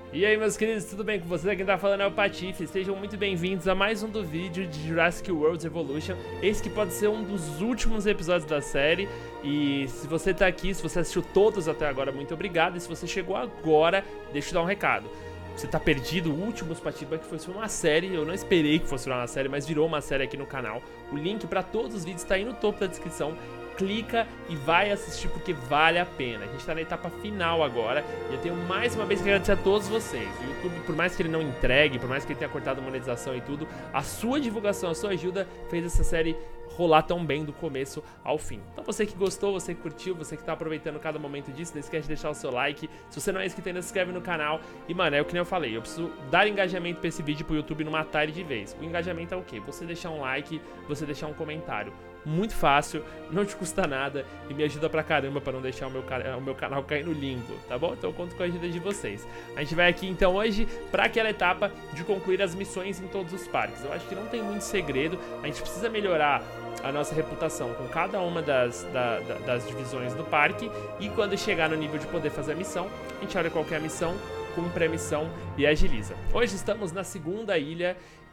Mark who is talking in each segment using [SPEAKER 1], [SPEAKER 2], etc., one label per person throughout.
[SPEAKER 1] E aí, meus queridos, tudo bem com vocês? Quem tá falando é o Patife. Sejam muito bem-vindos a mais um do vídeo de Jurassic World Evolution. Esse que pode ser um dos últimos episódios da série. E se você tá aqui, se você assistiu todos até agora, muito obrigado. E se você chegou agora, deixa eu dar um recado. Você tá perdido, o Últimos Patife, que fosse uma série. Eu não esperei que fosse uma série, mas virou uma série aqui no canal. O link pra todos os vídeos tá aí no topo da descrição. Clica e vai assistir porque vale a pena. A gente tá na etapa final agora e eu tenho mais uma vez que agradecer a todos vocês. O YouTube, por mais que ele não entregue, por mais que ele tenha cortado a monetização e tudo, a sua divulgação, a sua ajuda fez essa série rolar tão bem do começo ao fim. Então você que gostou, você que curtiu, você que tá aproveitando cada momento disso, não esquece de deixar o seu like. Se você não é inscrito ainda, se inscreve no canal. E mano, é o que nem eu falei, eu preciso dar engajamento pra esse vídeo pro YouTube não matar ele de vez. O engajamento é o quê? Você deixar um like, você deixar um comentário. Muito fácil, não te custa nada e me ajuda pra caramba pra não deixar o meu canal cair no limbo, tá bom? Então eu conto com a ajuda de vocês. A gente vai aqui então hoje pra aquela etapa de concluir as missões em todos os parques. Eu acho que não tem muito segredo, a gente precisa melhorar a nossa reputação com cada uma das divisões do parque. E quando chegar no nível de poder fazer a missão, a gente olha qualquer missão, cumpre a missão e agiliza. Hoje estamos na segunda ilha.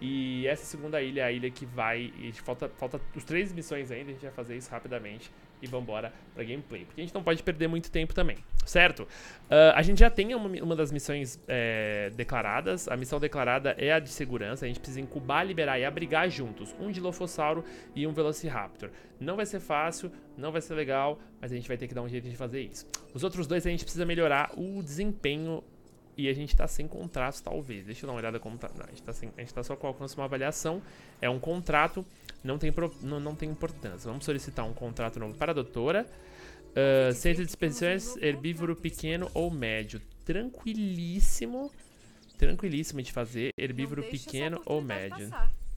[SPEAKER 1] E essa segunda ilha é a ilha que vai... E falta os 3 missões ainda, a gente vai fazer isso rapidamente e vambora pra gameplay. Porque a gente não pode perder muito tempo também, certo? A gente já tem uma das missões declaradas. A missão declarada é a de segurança. A gente precisa incubar, liberar e abrigar juntos um Dilophosauro e um Velociraptor. Não vai ser fácil, não vai ser legal, mas a gente vai ter que dar um jeito de fazer isso. Os outros dois a gente precisa melhorar o desempenho. E a gente tá sem contrato, talvez. Deixa eu dar uma olhada como tá. Não, a gente tá só com alcance uma avaliação. É um contrato, não tem importância. Vamos solicitar um contrato novo para a doutora. Centro de expedições, herbívoro pequeno ou médio. Tranquilíssimo. Tranquilíssimo de fazer. Herbívoro pequeno ou médio.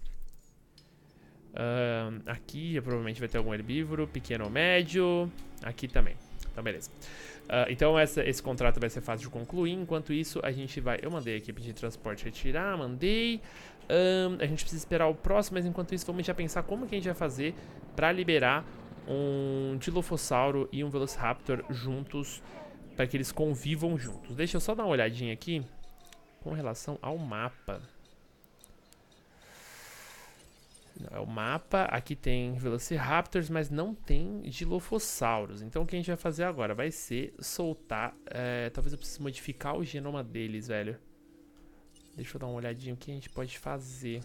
[SPEAKER 1] Aqui provavelmente vai ter algum herbívoro pequeno ou médio. Aqui também. Então, beleza. Então esse contrato vai ser fácil de concluir. Enquanto isso, a gente vai... Eu mandei a equipe de transporte retirar, mandei. A gente precisa esperar o próximo, mas enquanto isso, vamos já pensar como que a gente vai fazer para liberar um Dilophosauro e um Velociraptor juntos, para que eles convivam juntos. Deixa eu só dar uma olhadinha aqui com relação ao mapa. O mapa, aqui tem Velociraptors, mas não tem Dilophosauros. Então o que a gente vai fazer agora vai ser soltar... talvez eu precise modificar o genoma deles, velho. Deixa eu dar uma olhadinha o que a gente pode fazer.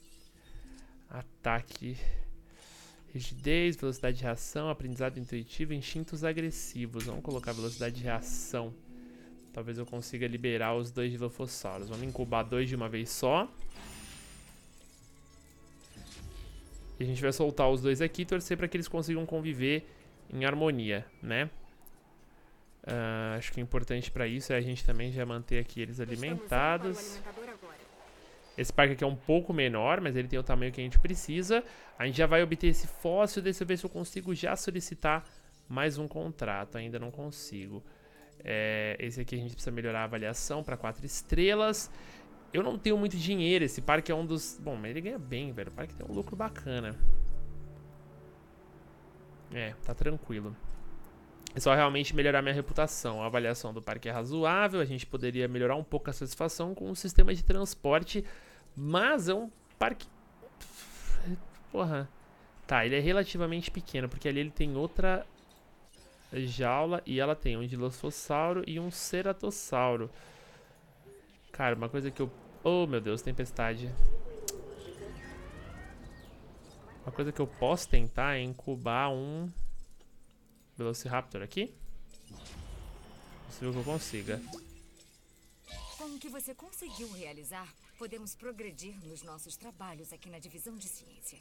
[SPEAKER 1] Ataque, rigidez, velocidade de reação, aprendizado intuitivo, instintos agressivos. Vamos colocar velocidade de reação. Talvez eu consiga liberar os 2 Dilophosaurus. Vamos incubar 2 de uma vez só. E a gente vai soltar os 2 aqui e torcer para que eles consigam conviver em harmonia, né? Acho que o importante para isso é a gente também já manter aqui eles alimentados. Esse parque aqui é um pouco menor, mas ele tem o tamanho que a gente precisa. A gente já vai obter esse fóssil. Deixa eu ver se eu consigo já solicitar mais um contrato. Ainda não consigo. Esse aqui a gente precisa melhorar a avaliação para 4 estrelas. Eu não tenho muito dinheiro, esse parque é um dos... Bom, mas ele ganha bem, velho. O parque tem um lucro bacana. Tá tranquilo. É só realmente melhorar minha reputação. A avaliação do parque é razoável. A gente poderia melhorar um pouco a satisfação com o sistema de transporte. Mas é um parque... Porra. Tá, ele é relativamente pequeno, porque ali ele tem outra jaula e ela tem um Dilophosauro e um Ceratossauro. Cara, uma coisa que eu... Oh, meu Deus, tempestade. Uma coisa que eu posso tentar é incubar um Velociraptor aqui. Possível que eu consiga.
[SPEAKER 2] Com o que você conseguiu realizar, podemos progredir nos nossos trabalhos aqui na divisão de ciência.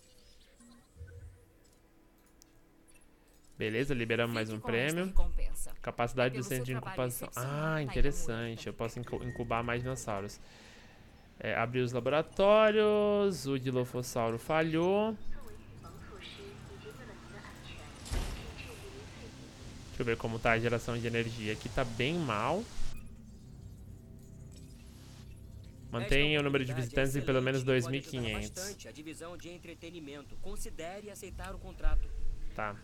[SPEAKER 1] Beleza, liberamos mais um prêmio. Capacidade do centro de incubação. Ah, interessante. Eu posso incubar mais dinossauros. Abrir os laboratórios. O Dilophosauro falhou. Deixa eu ver como tá a geração de energia. Aqui tá bem mal. Mantenha o número de visitantes em pelo menos 2.500.
[SPEAKER 3] A divisão de entretenimento. Considere aceitar o contrato.
[SPEAKER 1] Tá.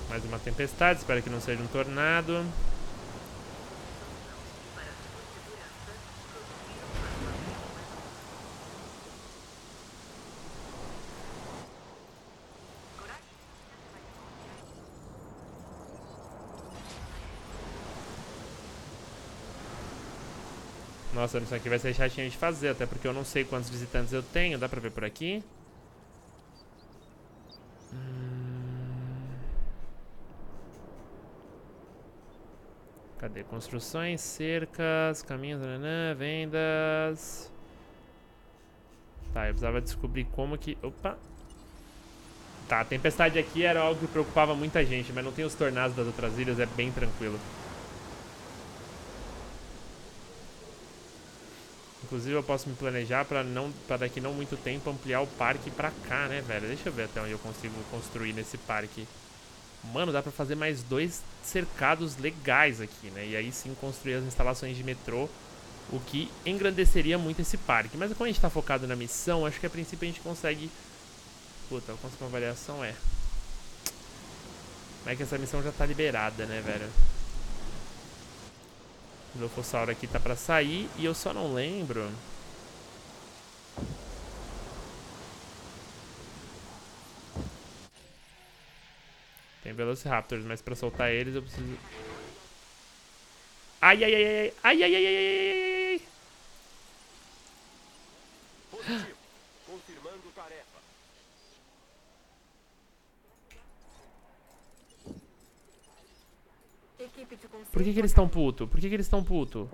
[SPEAKER 1] Mais uma tempestade, espero que não seja um tornado. Nossa, isso aqui vai ser chatinho de fazer, até porque eu não sei quantos visitantes eu tenho. Dá pra ver por aqui? Cadê? Construções, cercas, caminhos, vendas. Tá, eu precisava descobrir como que... Opa! Tá, a tempestade aqui era algo que preocupava muita gente, mas não tem os tornados das outras ilhas, é bem tranquilo. Inclusive eu posso me planejar pra daqui não muito tempo ampliar o parque pra cá, né, velho? Deixa eu ver até onde eu consigo construir nesse parque. Mano, dá pra fazer mais 2 cercados legais aqui, né? E aí sim construir as instalações de metrô, o que engrandeceria muito esse parque. Mas como a gente tá focado na missão, acho que a princípio a gente consegue... Puta, eu consigo uma variação, é. Mas é que essa missão já tá liberada, né, velho? O Lofossauro aqui tá pra sair e eu só não lembro... Tem Velociraptors, mas pra soltar eles eu preciso... Ai, ai, ai, ai, ai, ai, ai, ai, ai, ai.
[SPEAKER 4] Positivo. Confirmando tarefa.
[SPEAKER 1] Por que eles estão puto? Por que eles estão puto?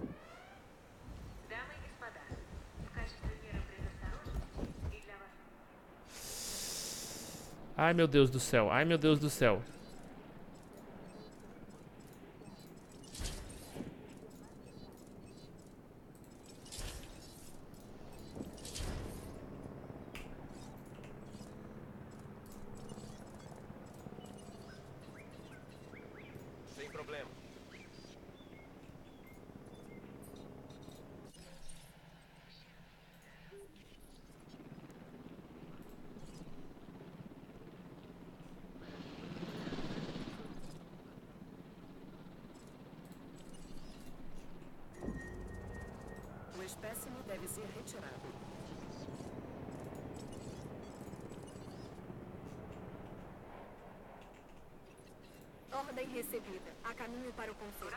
[SPEAKER 1] Ai, meu Deus do céu. Ai, meu Deus do céu.
[SPEAKER 4] Sem problema.
[SPEAKER 5] O espécime deve ser retirado. Ordem recebida. A caminho para o concerto.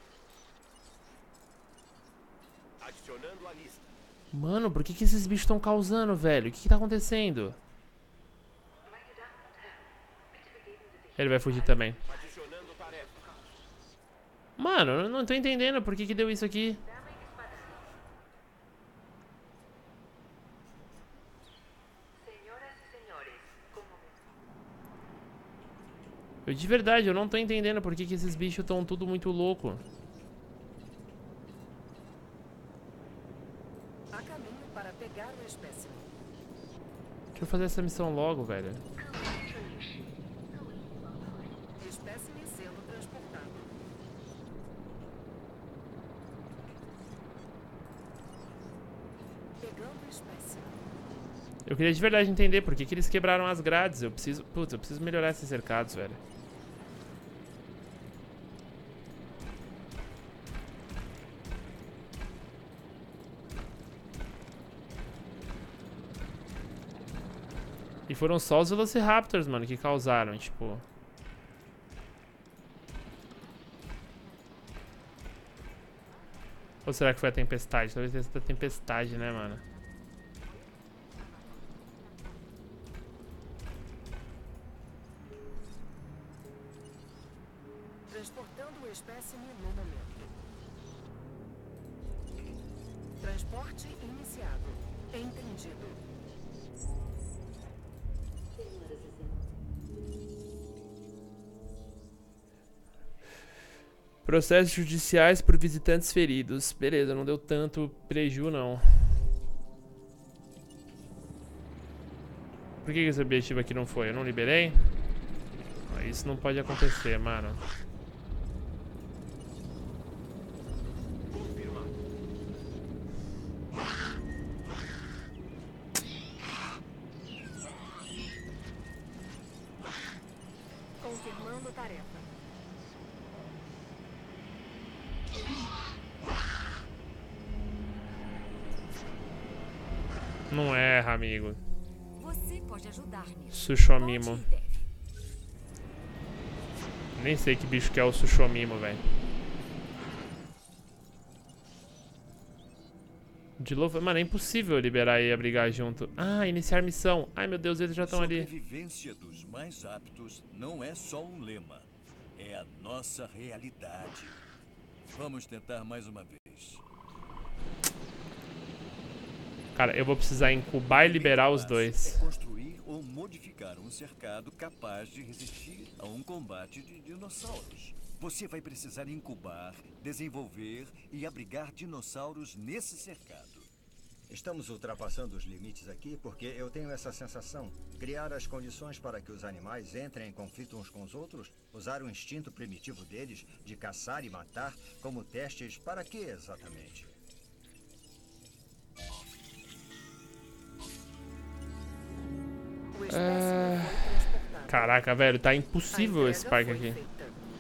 [SPEAKER 4] Adicionando a lista.
[SPEAKER 1] Mano, por que esses bichos estão causando, velho? O que tá acontecendo? Ele vai fugir também.
[SPEAKER 4] Adicionando tarefa.
[SPEAKER 1] Mano, eu não tô entendendo por que deu isso aqui. Eu de verdade, eu não tô entendendo por que esses bichos estão tudo muito louco.
[SPEAKER 5] A caminho para pegar o espécime.
[SPEAKER 1] Deixa eu fazer essa missão logo, velho.
[SPEAKER 5] Espécime sendo transportado. Pegando o espécime.
[SPEAKER 1] Eu queria de verdade entender por que eles quebraram as grades. Eu preciso... Putz, eu preciso melhorar esses cercados, velho. E foram só os Velociraptors, mano, que causaram, tipo... Ou será que foi a tempestade? Talvez tenha sido a tempestade, né, mano?
[SPEAKER 5] Transportando o espécime no momento. Transporte iniciado. Entendido.
[SPEAKER 1] Processos judiciais por visitantes feridos. Beleza, não deu tanto preju, não. Por que esse objetivo aqui não foi? Eu não liberei? Isso não pode acontecer, mano.
[SPEAKER 5] Confirmando tarefa.
[SPEAKER 1] Não erra, amigo.
[SPEAKER 2] Você pode ajudar nisso.
[SPEAKER 1] Sushomimo.
[SPEAKER 2] Pode e deve.
[SPEAKER 1] Nem sei que bicho que é o Sushomimo, velho. De novo, mano, é impossível liberar e abrigar junto. Ah, iniciar missão. Ai, meu Deus, eles já estão ali.
[SPEAKER 6] Sobrevivência dos mais aptos não é só um lema. É a nossa realidade. Vamos tentar mais uma vez.
[SPEAKER 1] Cara, eu vou precisar incubar e liberar os dois.
[SPEAKER 6] É construir ou modificar um cercado capaz de resistir a um combate de dinossauros. Você vai precisar incubar, desenvolver e abrigar dinossauros nesse cercado.
[SPEAKER 7] Estamos ultrapassando os limites aqui porque eu tenho essa sensação. Criar as condições para que os animais entrem em conflito uns com os outros, usar o instinto primitivo deles de caçar e matar como testes para quê exatamente?
[SPEAKER 5] O espécime foi transportado.
[SPEAKER 1] Caraca, velho, tá
[SPEAKER 5] A
[SPEAKER 1] impossível
[SPEAKER 5] entrega
[SPEAKER 1] esse parque
[SPEAKER 5] foi
[SPEAKER 1] aqui.
[SPEAKER 5] feita.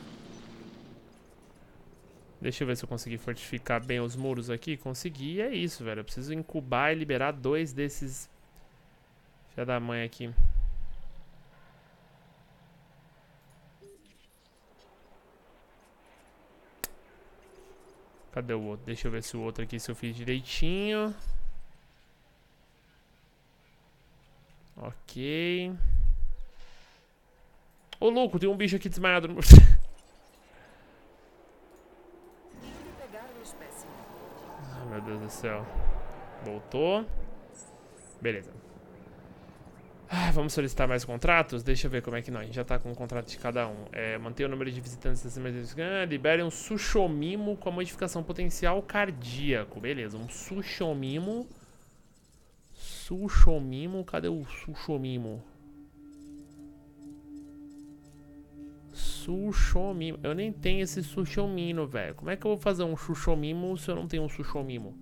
[SPEAKER 1] Deixa eu ver se eu consegui fortificar bem os muros aqui. Consegui, e é isso, velho. Eu preciso incubar e liberar 2 desses... Filha da mãe aqui. Cadê o outro? Deixa eu ver se o outro aqui, se eu fiz direitinho. Ok. Ô, louco, tem um bicho aqui desmaiado no...
[SPEAKER 5] Indo pegar o espécime.
[SPEAKER 1] Ai, meu Deus do céu. Voltou. Beleza. Ah, vamos solicitar mais contratos? Deixa eu ver como é que não. A gente já tá com um contrato de cada um. Manter o número de visitantes acima de... libere um Sushomimo com a modificação potencial cardíaco. Beleza, um Sushomimo. Sushomimo. Cadê o Sushomimo? Sushomimo. Eu nem tenho esse Sushomimo, velho. Como é que eu vou fazer um Sushomimo se eu não tenho um Sushomimo?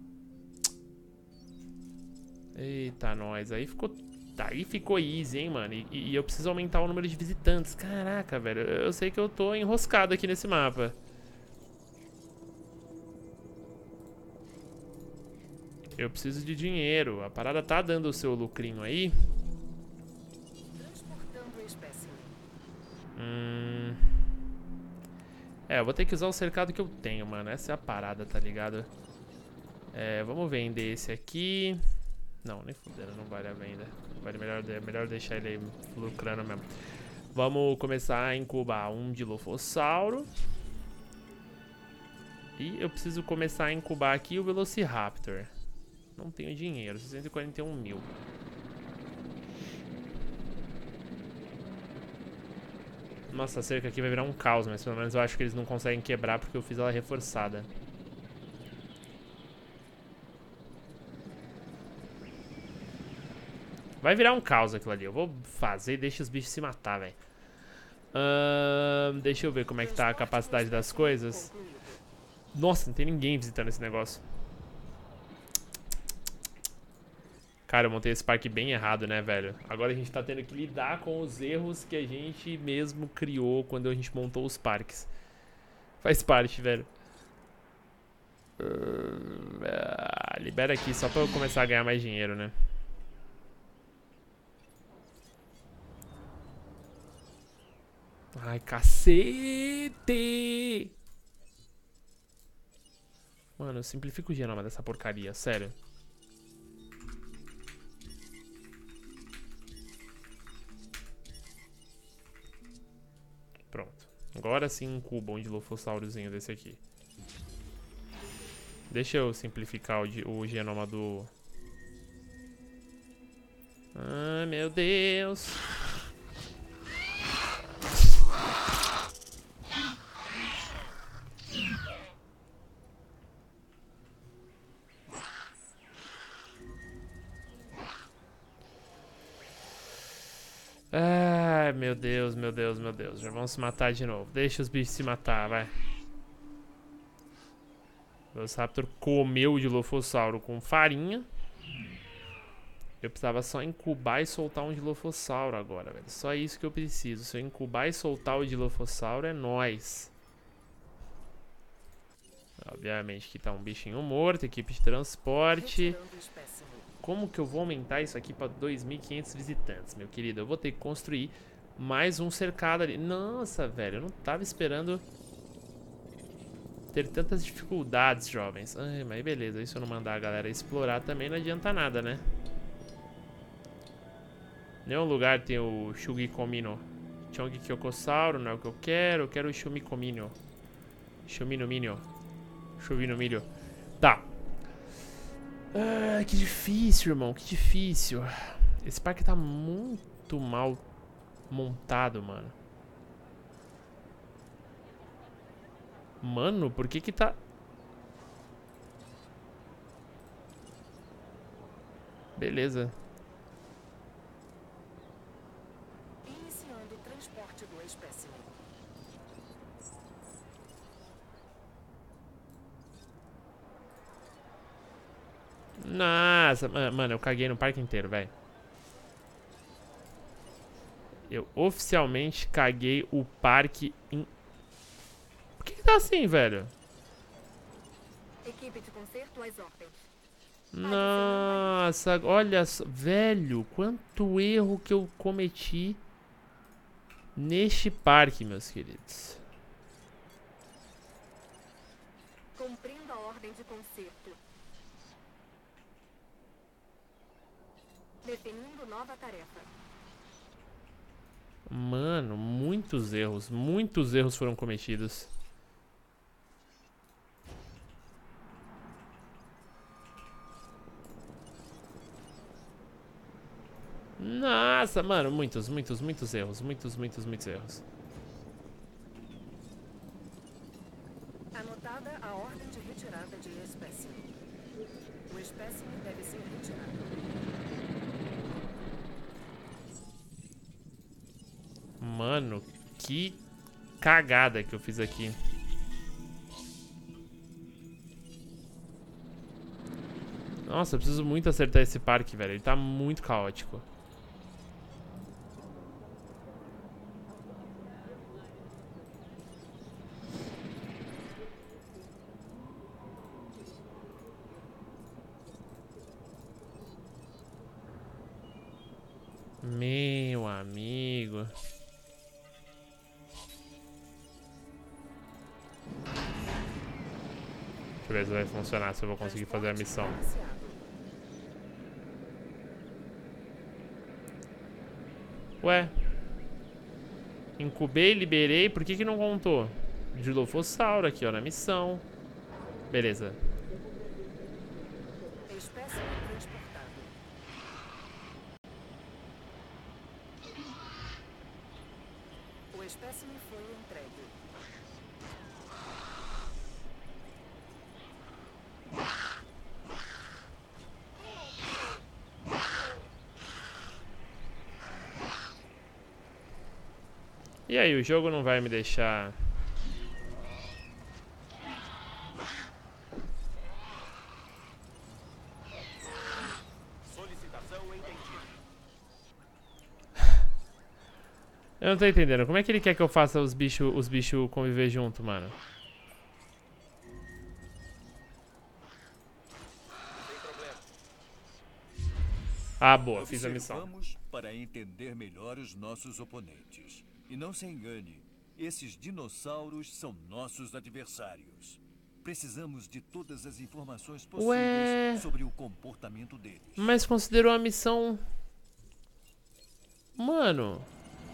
[SPEAKER 1] Eita, nós. Aí ficou easy, hein, mano. E eu preciso aumentar o número de visitantes. Caraca, velho. Eu sei que eu tô enroscado aqui nesse mapa. Eu preciso de dinheiro. A parada tá dando o seu lucrinho aí.
[SPEAKER 5] Transportando o espécime.
[SPEAKER 1] Eu vou ter que usar o cercado que eu tenho, mano. Essa é a parada, tá ligado? Vamos vender esse aqui. Não, nem fudendo, não vale a venda. Vale melhor deixar ele aí lucrando mesmo. Vamos começar a incubar um Dilophosauro. E eu preciso começar a incubar aqui o Velociraptor. Não tenho dinheiro, 641 mil. Nossa, a cerca aqui vai virar um caos, mas pelo menos eu acho que eles não conseguem quebrar porque eu fiz ela reforçada. Vai virar um caos aquilo ali. Eu vou fazer e deixa os bichos se matar, velho. Deixa eu ver como é que tá a capacidade das coisas. Nossa, não tem ninguém visitando esse negócio. Cara, eu montei esse parque bem errado, né, velho? Agora a gente tá tendo que lidar com os erros que a gente mesmo criou quando a gente montou os parques. Faz parte, velho. Libera aqui só pra eu começar a ganhar mais dinheiro, né? Ai, cacete! Mano, simplifica o genoma dessa porcaria, sério. Pronto. Agora sim incuba um Dilophosaurozinho desse aqui. Deixa eu simplificar o genoma do... Ai, meu Deus. Ai, meu Deus, meu Deus, meu Deus. Já vão se matar de novo. Deixa os bichos se matar, vai. O Velociraptor comeu o Dilophosauro com farinha. Eu precisava só incubar e soltar um Dilophosauro agora, velho. Só isso que eu preciso. Se eu incubar e soltar o Dilophosauro, é nóis. Obviamente que tá um bichinho morto, equipe de transporte. Como que eu vou aumentar isso aqui pra 2.500 visitantes, meu querido? Eu vou ter que construir mais um cercado ali. Nossa, velho, eu não tava esperando ter tantas dificuldades, jovens. Ai, mas beleza, e se eu não mandar a galera explorar também não adianta nada, né? Nenhum lugar tem o Shugikomino. Chongikyokossauro, não é o que eu quero o Shumikomino. Shuminomínio. Chuvinomilho. Tá. Ah, que difícil, irmão, que difícil. Esse parque tá muito mal montado, mano. Mano, por que tá... Beleza.
[SPEAKER 8] Iniciando o transporte do espécimen.
[SPEAKER 1] Nossa, mano, eu caguei no parque inteiro, velho. Eu oficialmente caguei o parque em... Por que tá assim, velho?
[SPEAKER 5] Equipe de conserto às ordens.
[SPEAKER 1] Nossa, olha só. Velho, quanto erro que eu cometi neste parque, meus queridos.
[SPEAKER 5] Cumprindo a ordem de conserto. Definindo nova tarefa.
[SPEAKER 1] Mano, muitos erros foram cometidos. Nossa, mano, muitos erros. Muitos erros.
[SPEAKER 8] Anotada a ordem de retirada de espécimen. O espécimen deve ser retirado.
[SPEAKER 1] Mano, que cagada que eu fiz aqui. Nossa, eu preciso muito acertar esse parque, velho. Ele tá muito caótico. Meu amigo. Deixa eu ver se vai funcionar, se eu vou conseguir fazer a missão. Ué. Incubei, liberei. Por que não contou? Dilophosauro aqui, ó, na missão. Beleza.
[SPEAKER 8] Espécimen transportado. O espécimen foi entregue.
[SPEAKER 1] E aí, o jogo não vai me deixar...
[SPEAKER 4] Solicitação entendida.
[SPEAKER 1] Eu não tô entendendo. Como é que ele quer que eu faça os bichos conviver junto, mano?
[SPEAKER 4] Sem problema.
[SPEAKER 1] Ah, boa. Fiz a missão.
[SPEAKER 6] Observamos para entender melhor os nossos oponentes. E não se engane, esses dinossauros são nossos adversários. Precisamos de todas as informações possíveis
[SPEAKER 1] Ué.
[SPEAKER 6] sobre o comportamento deles.
[SPEAKER 1] Mas considerou a missão... Mano...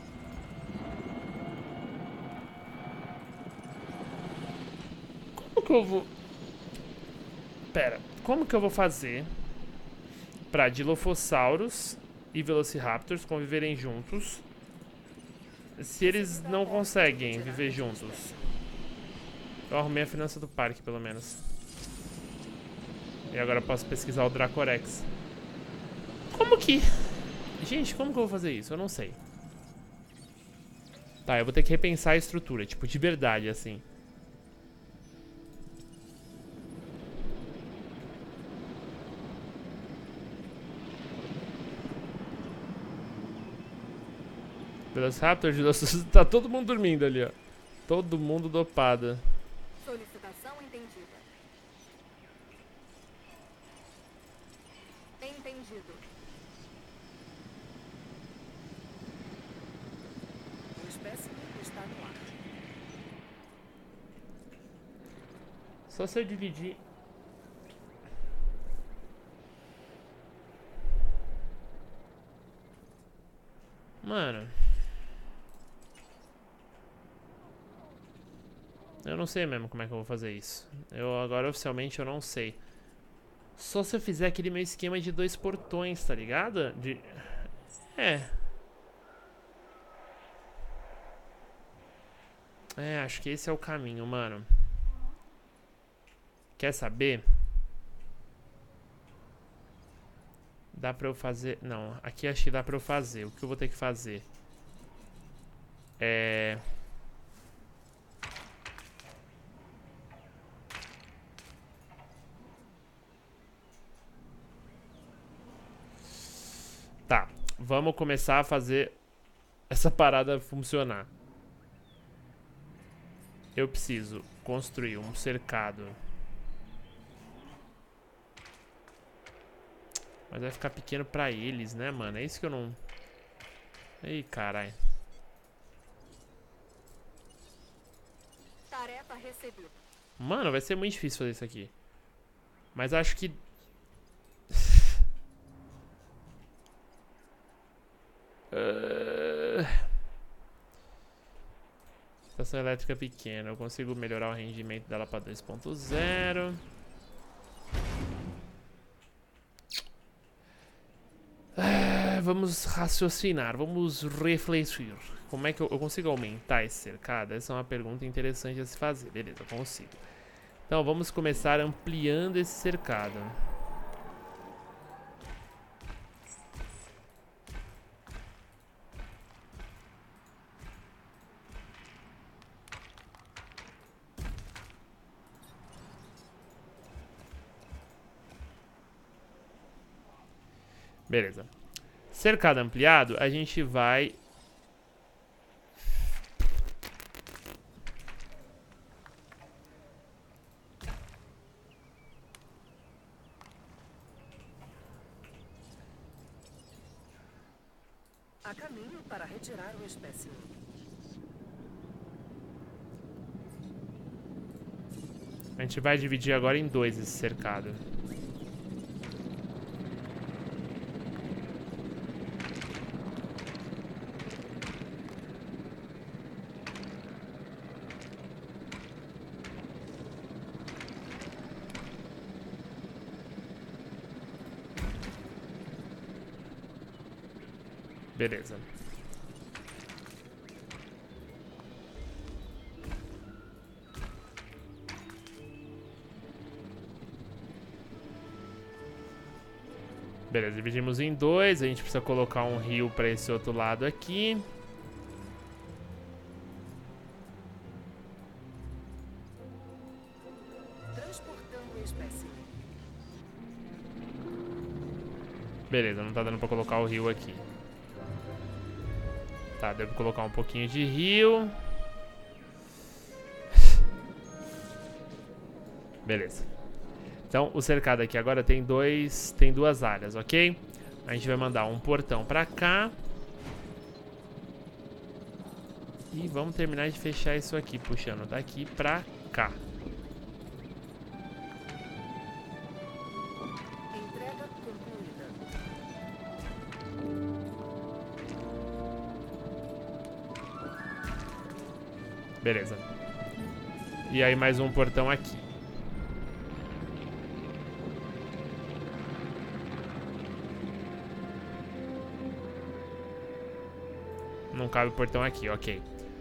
[SPEAKER 1] Como que eu vou... Pera, como que eu vou fazer pra Dilophosaurus e Velociraptors conviverem juntos se eles não conseguem viver juntos? Eu arrumei a finança do parque, pelo menos. E agora eu posso pesquisar o Dracorex. Como que... Gente, como que eu vou fazer isso? Eu não sei. Tá, eu vou ter que repensar a estrutura, tipo, de verdade, assim. Velociraptor, tá todo mundo dormindo ali, ó. Todo mundo dopado.
[SPEAKER 5] Solicitação entendida. Entendido.
[SPEAKER 8] O espécime está no ar.
[SPEAKER 1] Só se eu dividir. Mano. Eu não sei mesmo como é que eu vou fazer isso. Agora oficialmente eu não sei. Só se eu fizer aquele meu esquema de 2 portões, tá ligado? Acho que esse é o caminho, mano. Quer saber? Dá pra eu fazer... Não, aqui acho que dá pra eu fazer. O que eu vou ter que fazer? Tá, vamos começar a fazer essa parada funcionar. Eu preciso construir um cercado. Mas vai ficar pequeno pra eles, né, mano? É isso que eu não... Ih, caralho.
[SPEAKER 5] Tarefa recebida.
[SPEAKER 1] Mano, vai ser muito difícil fazer isso aqui. Mas acho que... Estação elétrica pequena. Eu consigo melhorar o rendimento dela pra 2.0. Vamos raciocinar, vamos refletir. Como é que eu consigo aumentar esse cercado? Essa é uma pergunta interessante a se fazer. Beleza, eu consigo. Então vamos começar ampliando esse cercado. Beleza. Cercado ampliado, a gente vai...
[SPEAKER 8] A caminho para retirar o espécime.
[SPEAKER 1] A gente vai dividir agora em 2 esse cercado. Beleza. Beleza, dividimos em 2. A gente precisa colocar um rio para esse outro lado aqui.
[SPEAKER 8] Transportando o espécime.
[SPEAKER 1] Beleza, não tá dando pra colocar o rio aqui. Tá, devo colocar um pouquinho de rio. Beleza. Então, o cercado aqui agora tem 2 áreas, ok? A gente vai mandar um portão pra cá. E vamos terminar de fechar isso aqui, puxando daqui pra cá.
[SPEAKER 8] Entrega concluída.
[SPEAKER 1] Beleza. E aí mais um portão aqui. Não cabe o portão aqui, ok.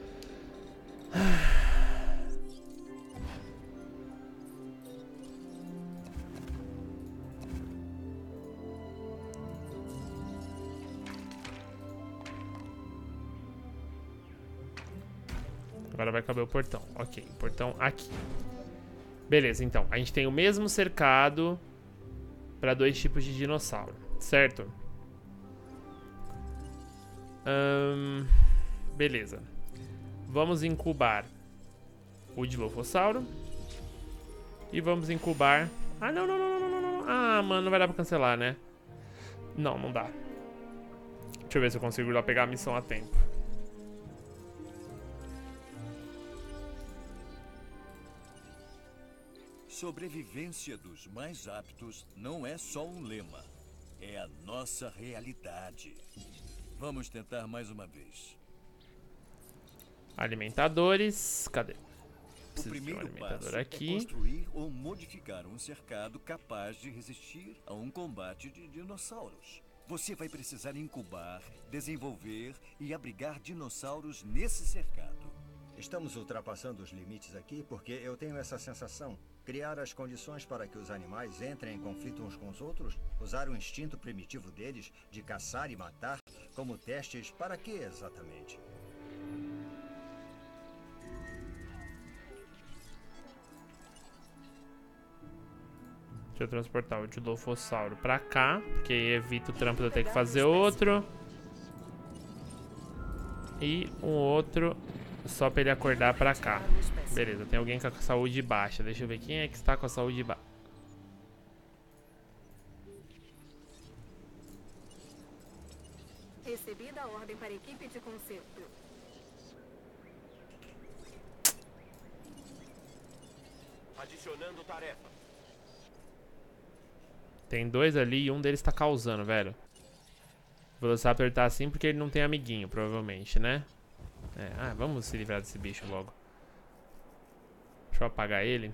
[SPEAKER 1] Agora vai caber o portão. Ok, o portão aqui. Beleza, então. A gente tem o mesmo cercado para 2 tipos de dinossauro, certo? Beleza. Vamos incubar o Dilophosauro. E vamos incubar... Ah, não. Ah, mano, não vai dar pra cancelar, né? Não, não dá. Deixa eu ver se eu consigo ir lá pegar a missão a tempo.
[SPEAKER 6] Sobrevivência dos mais aptos não é só um lema. É a nossa realidade. Vamos tentar mais uma vez.
[SPEAKER 1] Alimentadores. Cadê?
[SPEAKER 6] O
[SPEAKER 1] Preciso de um
[SPEAKER 6] primeiro
[SPEAKER 1] alimentador
[SPEAKER 6] passo
[SPEAKER 1] aqui.
[SPEAKER 6] é construir ou modificar um cercado capaz de resistir a um combate de dinossauros. Você vai precisar incubar, desenvolver e abrigar dinossauros nesse cercado.
[SPEAKER 7] Estamos ultrapassando os limites aqui porque eu tenho essa sensação. Criar as condições para que os animais entrem em conflito uns com os outros, usar o instinto primitivo deles de caçar e matar como testes para quê exatamente?
[SPEAKER 1] Deixa eu transportar o Dilophosauro pra cá, porque aí evita o trampo de eu ter que fazer outro. E um outro só pra ele acordar pra cá. Beleza, tem alguém com a saúde baixa. Deixa eu ver quem é que está com a saúde baixa.
[SPEAKER 5] Recebida a ordem para a equipe de conserto.
[SPEAKER 4] Adicionando tarefa.
[SPEAKER 1] Tem dois ali e um deles tá causando, velho. O Velociraptor tá assim porque ele não tem amiguinho, provavelmente, né? Vamos se livrar desse bicho logo. Deixa eu apagar ele.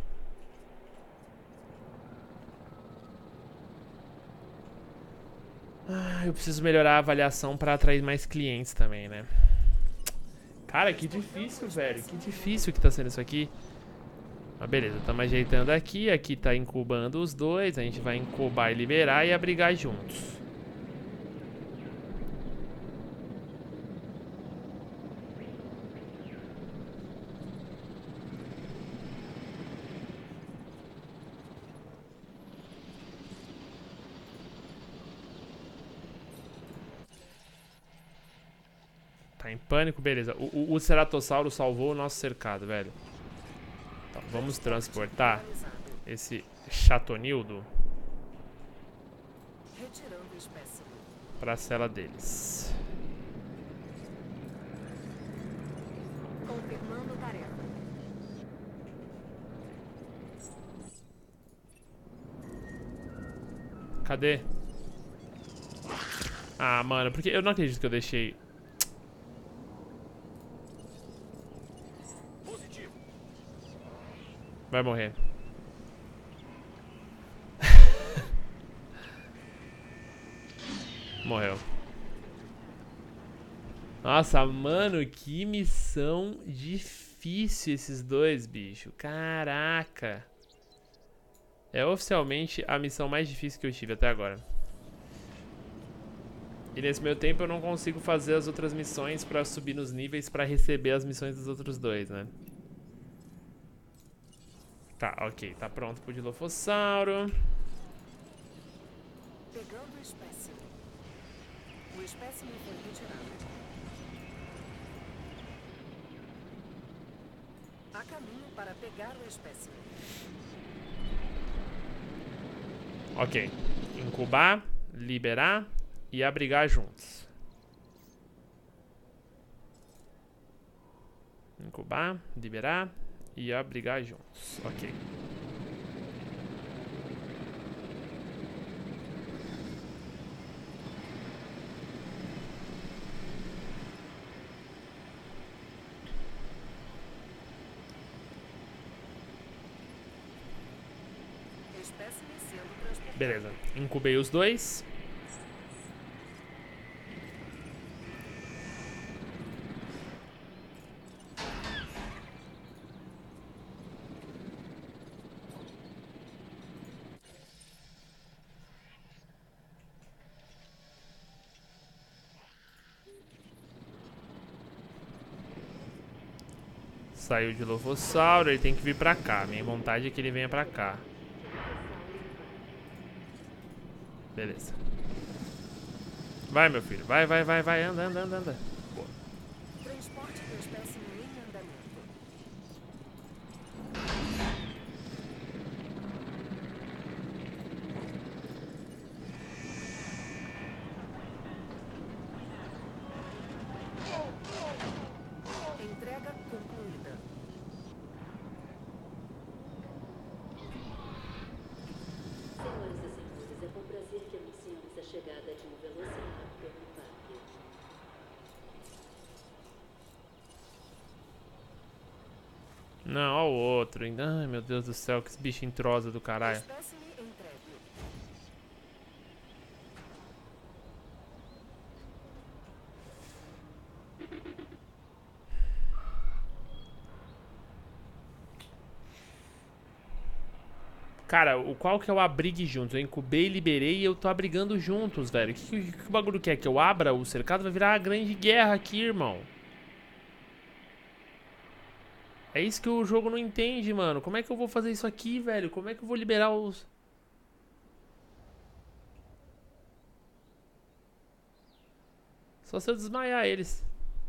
[SPEAKER 1] Eu preciso melhorar a avaliação pra atrair mais clientes também, né? Cara, que difícil, velho. Que difícil que tá sendo isso aqui. Mas beleza, estamos ajeitando aqui. Aqui tá incubando os dois. A gente vai incubar e liberar e abrigar juntos. Tá em pânico? Beleza. O Ceratossauro salvou o nosso cercado, velho. Então, vamos transportar esse chatonildo para a cela deles.
[SPEAKER 5] Confirmando tarefa.
[SPEAKER 1] Cadê? Ah, mano, porque eu não acredito que eu deixei... Vai morrer. Morreu. Nossa, mano, que missão difícil esses dois, bicho. Caraca. É oficialmente a missão mais difícil que eu tive até agora. E nesse meio tempo eu não consigo fazer as outras missões pra subir nos níveis pra receber as missões dos outros dois, né? Tá, ok. Tá pronto pro Dilophosauro.
[SPEAKER 8] Pegando o espécime. O espécime foi retirado. A caminho para pegar o espécime.
[SPEAKER 1] Ok. Incubar, liberar e abrigar juntos. Incubar, liberar e abrigar juntos. Ok.
[SPEAKER 8] Espécime sendo transportado.
[SPEAKER 1] Beleza. Incubei os dois. Saiu de Dilophosauro, ele tem que vir pra cá. Minha vontade é que ele venha pra cá. Beleza. Vai, meu filho. Vai. Anda. Boa.
[SPEAKER 8] Transporte do espécimen em andamento. Entrega concluída.
[SPEAKER 9] Senhoras e senhores, é com prazer que anunciamos a chegada de um Velociraptor no parque.
[SPEAKER 1] Não, ó o outro ainda. Ai, meu Deus do céu, que esse bicho entrosa do caralho.
[SPEAKER 8] Espécimen entregue.
[SPEAKER 1] Cara, qual que é o abrigue juntos? Eu incubei, liberei e eu tô abrigando juntos, velho. Que bagulho que é? Que eu abra o cercado? Vai virar uma grande guerra aqui, irmão. É isso que o jogo não entende, mano. Como é que eu vou fazer isso aqui, velho? Como é que eu vou liberar os... Só se eu desmaiar eles.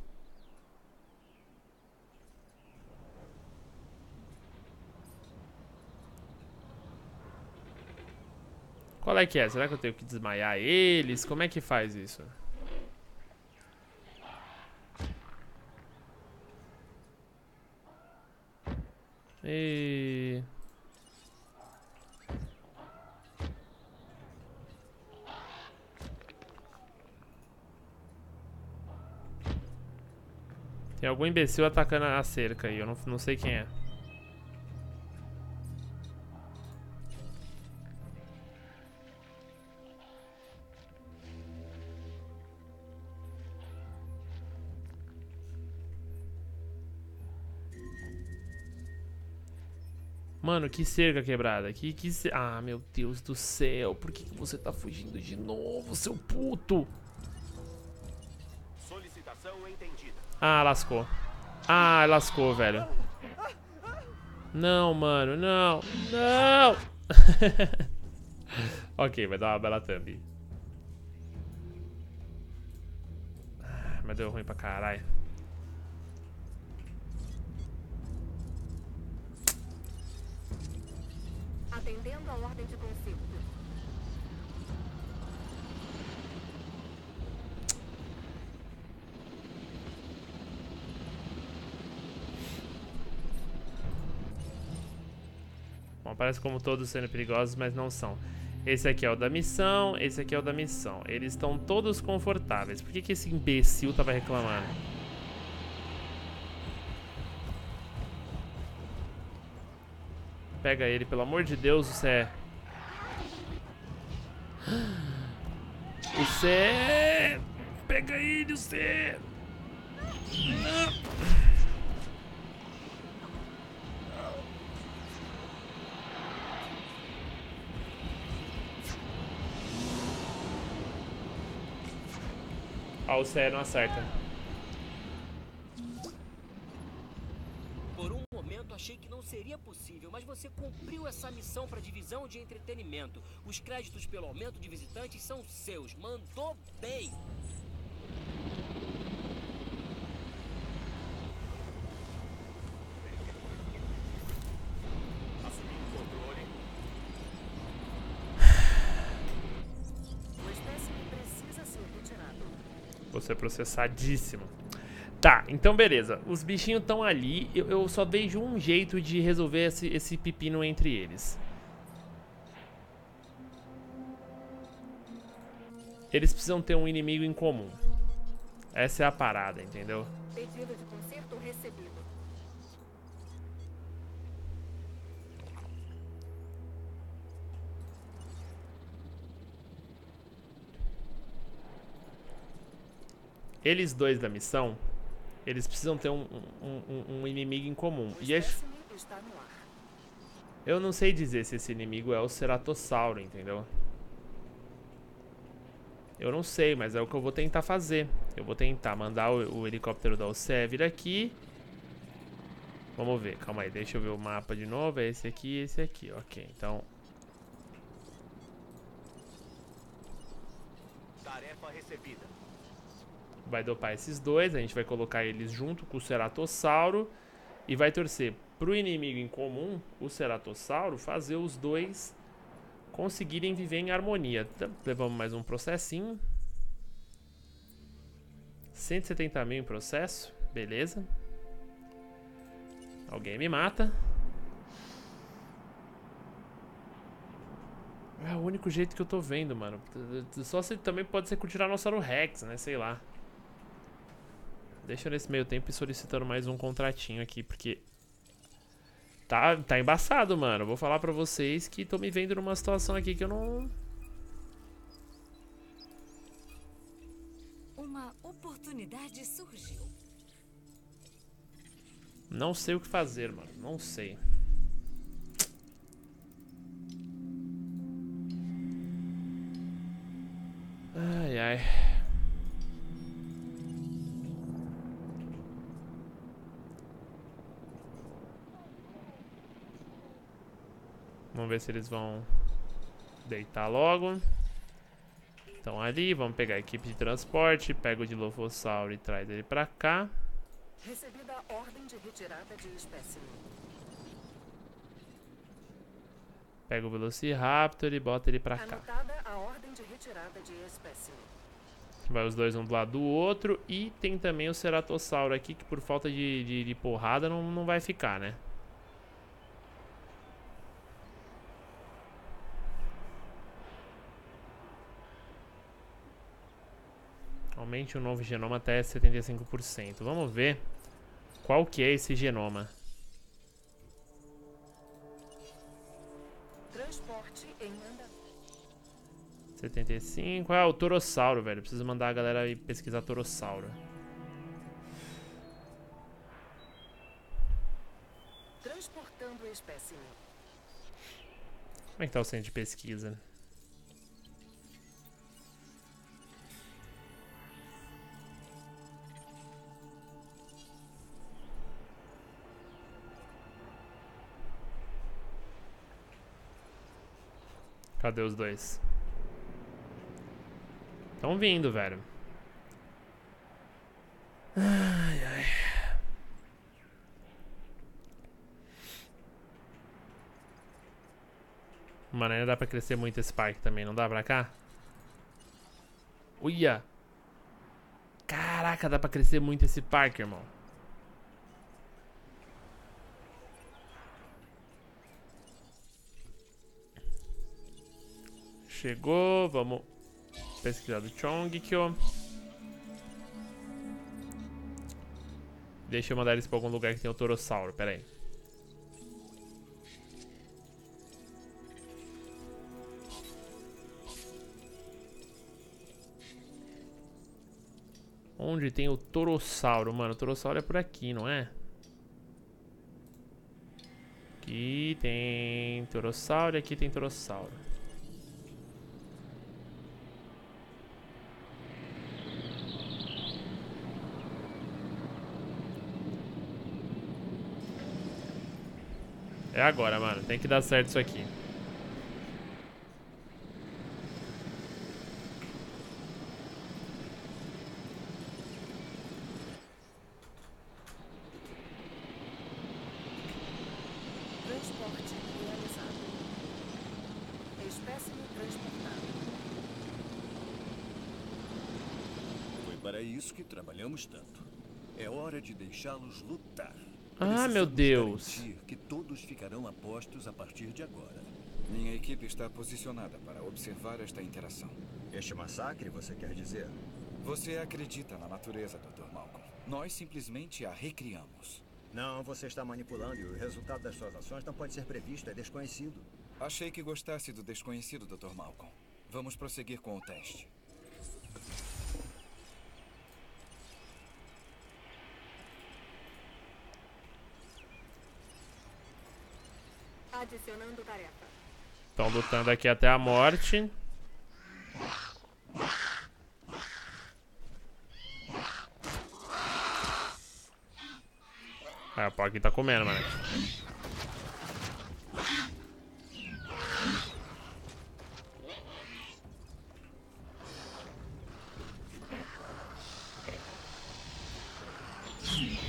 [SPEAKER 1] Qual é que é? Será que eu tenho que desmaiar eles? Como é que faz isso? E... Tem algum imbecil atacando a cerca aí, eu não sei quem é. Mano, que cerca quebrada. Ah, meu Deus do céu. Por que você tá fugindo de novo, seu puto?
[SPEAKER 4] Solicitação entendida.
[SPEAKER 1] Ah, lascou. Ah, lascou, velho. Não, mano, não. Não! Ok, vai dar uma bela thumb. Mas deu ruim pra caralho.
[SPEAKER 5] Atendendo a ordem de conselho.
[SPEAKER 1] Bom, parece como todos sendo perigosos, mas não são. Esse aqui é o da missão, esse aqui é o da missão. Eles estão todos confortáveis. Por que esse imbecil tava reclamando? Pega ele, pelo amor de Deus, você é... Você é... Pega ele, você... Ah, o Cé não acerta.
[SPEAKER 3] Por um momento achei que não seria possível, mas você cumpriu essa missão para a divisão de entretenimento. Os créditos pelo aumento de visitantes são seus. Mandou bem.
[SPEAKER 4] Assumindo o controle.
[SPEAKER 8] O espécimen precisa ser retirado.
[SPEAKER 1] Você é processadíssimo. Tá, então beleza. Os bichinhos estão ali. Eu só vejo um jeito de resolver esse pepino entre eles. Eles precisam ter um inimigo em comum. Essa é a parada, entendeu?
[SPEAKER 5] Pedido de conserto recebido.
[SPEAKER 1] Eles dois da missão, eles precisam ter um inimigo em comum.
[SPEAKER 8] O
[SPEAKER 1] E
[SPEAKER 8] espécimen está no ar.
[SPEAKER 1] eu não sei dizer se esse inimigo é o Ceratossauro, entendeu? Eu não sei, mas é o que eu vou tentar fazer. Eu vou tentar mandar o helicóptero da OCE vir aqui. Vamos ver, calma aí, deixa eu ver o mapa de novo. É esse aqui e esse aqui, ok, então...
[SPEAKER 4] Tarefa recebida.
[SPEAKER 1] vai dopar esses dois. A gente vai colocar eles junto com o Ceratossauro. E vai torcer pro inimigo em comum, o Ceratossauro, fazer os dois conseguirem viver em harmonia. Então, levamos mais um processinho. 170 mil em processo. Beleza. Alguém me mata. É o único jeito que eu tô vendo, mano. Só se também pode ser com o Tiranossauro Rex, né? Sei lá. Deixa eu nesse meio tempo ir solicitando mais um contratinho aqui, porque tá embaçado, mano. Vou falar pra vocês que tô me vendo numa situação aqui que eu não...
[SPEAKER 2] Uma oportunidade surgiu.
[SPEAKER 1] Não sei o que fazer, mano. Não sei. Ai, ai. Vamos ver se eles vão deitar logo. Estão ali, vamos pegar a equipe de transporte. Pega o Dilophosauro e traz ele pra cá.
[SPEAKER 8] Recebida a ordem de retirada de espécime.
[SPEAKER 1] Pega o Velociraptor e bota ele pra cá.
[SPEAKER 8] Anotada a ordem de retirada de espécime.
[SPEAKER 1] Vai os dois um do lado do outro. E tem também o Ceratossauro aqui, que por falta de porrada não vai ficar, né? Aumente o novo genoma até 75%. Vamos ver qual que é esse genoma.
[SPEAKER 8] Transporte em andamento.
[SPEAKER 1] 75. Ah, o Torossauro, velho. Preciso mandar a galera ir pesquisar Torossauro.
[SPEAKER 8] Transportando espécime.
[SPEAKER 1] Como é que tá o centro de pesquisa? Cadê os dois? Estão vindo, velho. Ai, ai. Mano, ainda dá pra crescer muito esse parque também, não dá pra cá? Uia! Caraca, dá pra crescer muito esse parque, irmão. Chegou, vamos pesquisar do Chongqing. Deixa eu mandar eles pra algum lugar que tem o Torossauro, pera aí. Onde tem o Torossauro? Mano, o Torossauro é por aqui, não é? Aqui tem Torossauro e aqui tem Torossauro. É agora, mano. Tem que dar certo isso aqui.
[SPEAKER 8] Transporte realizado. Espécime transportado.
[SPEAKER 6] Foi para isso que trabalhamos tanto. É hora de deixá-los lutar.
[SPEAKER 1] Ah, meu Deus.
[SPEAKER 6] Garantir que todos ficarão a postos a partir de agora.
[SPEAKER 10] Minha equipe está posicionada para observar esta interação.
[SPEAKER 7] Este massacre, você quer dizer?
[SPEAKER 10] Você acredita na natureza, Dr. Malcolm. Nós simplesmente a recriamos.
[SPEAKER 7] Não, você está manipulando e o resultado das suas ações não pode ser previsto, é desconhecido.
[SPEAKER 10] Achei que gostasse do desconhecido, Dr. Malcolm. Vamos prosseguir com o teste.
[SPEAKER 5] Adicionando tarefa.
[SPEAKER 1] Estão lutando aqui até a morte. Ah, o pau aqui tá comendo, mano.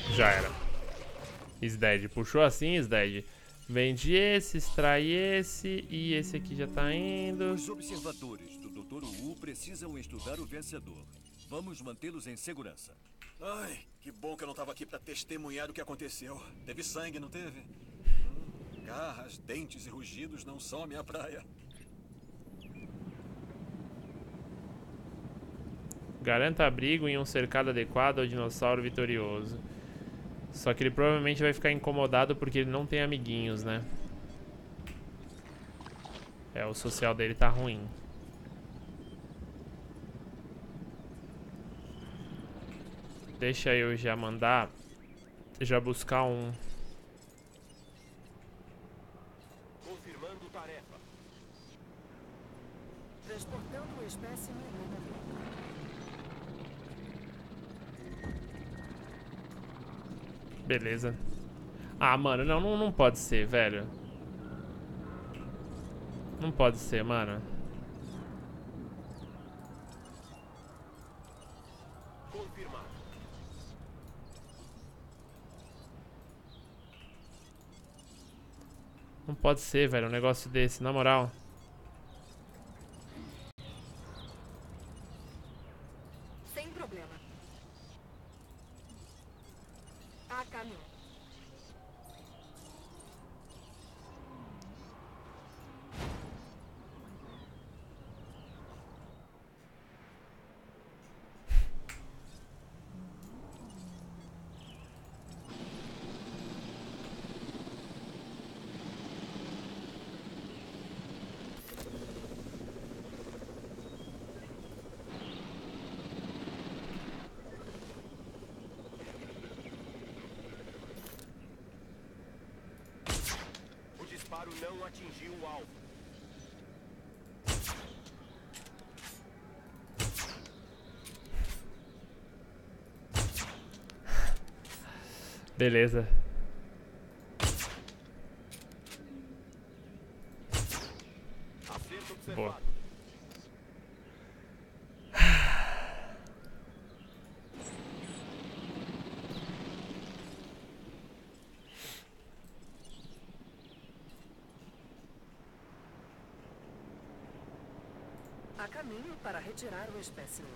[SPEAKER 1] Já era. Is dead. Puxou assim, is dead. Vende esse, extrai esse e esse aqui já tá indo.
[SPEAKER 6] Os observadores do Dr. Wu precisam estudar o vencedor. Vamos mantê-los em segurança.
[SPEAKER 4] Ai, que bom que eu não tava aqui pra testemunhar o que aconteceu. Teve sangue, não teve? Garras, dentes e rugidos não são a minha praia.
[SPEAKER 1] Garanta abrigo em um cercado adequado ao dinossauro vitorioso. Só que ele provavelmente vai ficar incomodado porque ele não tem amiguinhos, né? É, o social dele tá ruim. Deixa eu já mandar... Já buscar um...
[SPEAKER 4] Confirmando tarefa.
[SPEAKER 8] Transportando o espécime no momento.
[SPEAKER 1] Beleza. Ah, mano, não pode ser, velho. Não pode ser, mano.
[SPEAKER 4] Confirmado.
[SPEAKER 1] Não pode ser, velho, um negócio desse, na moral.
[SPEAKER 5] Sem problema. A caminho.
[SPEAKER 4] O disparo não atingiu o alvo.
[SPEAKER 1] Beleza.
[SPEAKER 4] Acerto observado.
[SPEAKER 1] Boa.
[SPEAKER 8] A caminho para retirar o espécime.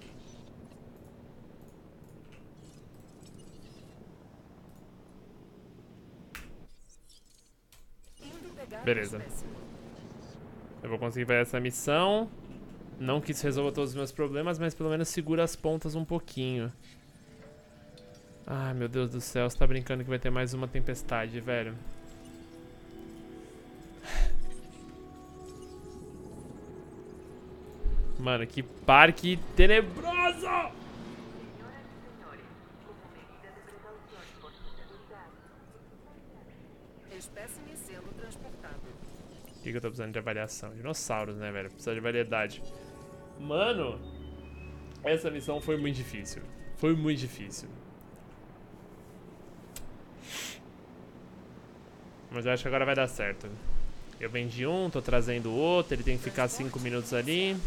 [SPEAKER 8] Indo pegar
[SPEAKER 1] Beleza.
[SPEAKER 8] o espécime.
[SPEAKER 1] Eu vou conseguir fazer essa missão. Não que isso resolva todos os meus problemas, mas pelo menos segura as pontas um pouquinho. Ai, meu Deus do céu. Você tá brincando que vai ter mais uma tempestade, velho. Mano, que parque tenebroso!
[SPEAKER 8] Espécime sendo transportado.
[SPEAKER 1] O que eu tô precisando de avaliação? Dinossauros, né, velho? Precisa de variedade. Mano, essa missão foi muito difícil. Foi muito difícil. Mas eu acho que agora vai dar certo. Eu vendi um, tô trazendo outro. Ele tem que ficar 5 minutos ali.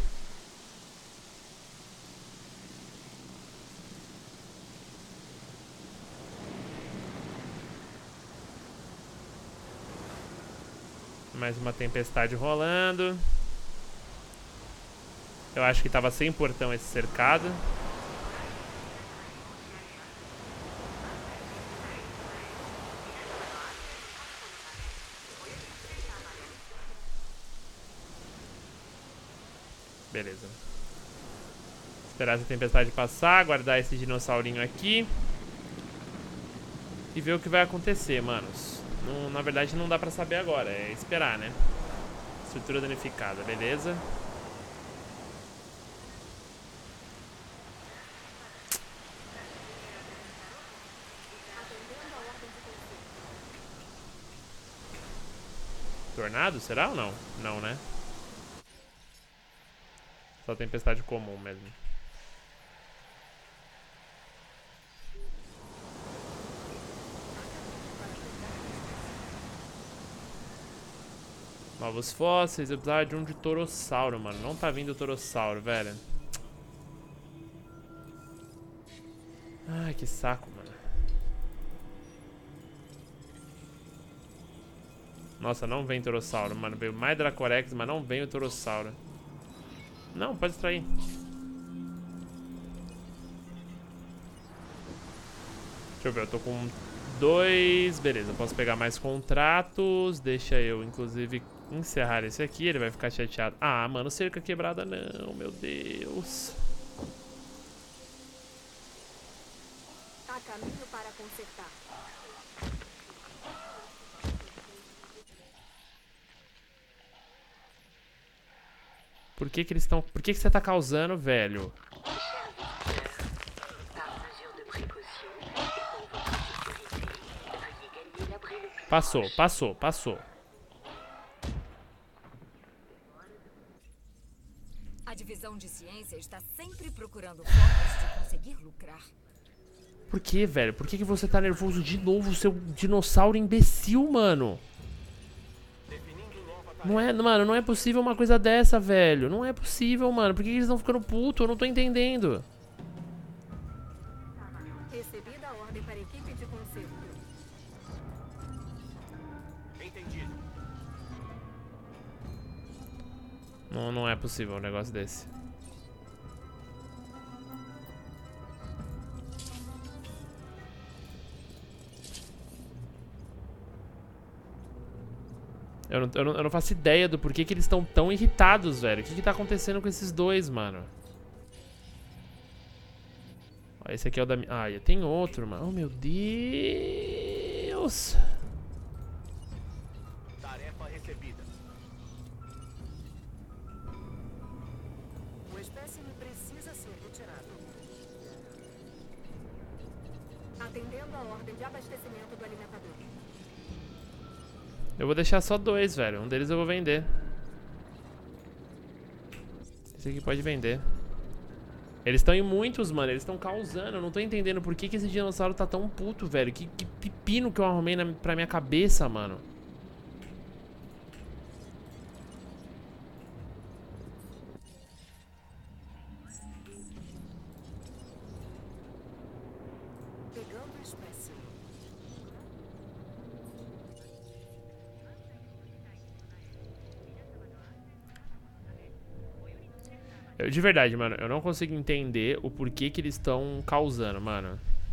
[SPEAKER 1] Mais uma tempestade rolando. Eu acho que tava sem portão esse cercado. Beleza. Esperar essa tempestade passar, guardar esse dinossaurinho aqui. E ver o que vai acontecer, manos. Não, na verdade não dá pra saber agora, é esperar, né? Estrutura danificada, beleza. Tornado, será ou não? Não, né? Só tempestade comum mesmo. Novos fósseis, eu precisava de um de torossauro, mano. Não tá vindo o torossauro, velho. Ai, que saco, mano. Nossa, não vem Torossauro, mano. Veio mais Dracorex, mas não vem o Torossauro. Não, pode extrair. Deixa eu ver, eu tô com 2. Beleza, eu posso pegar mais contratos. Deixa eu, inclusive, encerrar esse aqui. Ele vai ficar chateado. Ah, mano, cerca quebrada não, meu Deus.
[SPEAKER 5] Há caminho para consertar.
[SPEAKER 1] Por que eles estão... Por que você tá causando, velho? Passou, passou, passou.
[SPEAKER 2] A divisão de ciência está sempre procurando formas de conseguir lucrar.
[SPEAKER 1] Por que, velho? Por que você tá nervoso de novo, seu dinossauro imbecil, mano? Não é, mano, não é possível uma coisa dessa, velho. Não é possível, mano. Por que eles estão ficando putos? Eu não tô entendendo.
[SPEAKER 5] Recebida a ordem para a equipe de conserto.
[SPEAKER 3] Entendido.
[SPEAKER 1] Não é possível um negócio desse. Eu não faço ideia do porquê que eles estão tão irritados, velho. O que tá acontecendo com esses dois, mano? Ó, esse aqui é o da... Ah, tem outro, mano. Oh, meu Deus.
[SPEAKER 3] Tarefa recebida.
[SPEAKER 8] O espécime precisa ser retirado.
[SPEAKER 5] Atendendo a ordem de abastecimento do alimentador.
[SPEAKER 1] Eu vou deixar só 2, velho. Um deles eu vou vender. Esse aqui pode vender. Eles estão em muitos, mano. Eles estão causando. Eu não tô entendendo por que esse dinossauro tá tão puto, velho. Que pepino que eu arrumei pra minha cabeça, mano.
[SPEAKER 8] Pegando o espécime.
[SPEAKER 1] De verdade, mano, eu não consigo entender o porquê que eles estão causando, mano.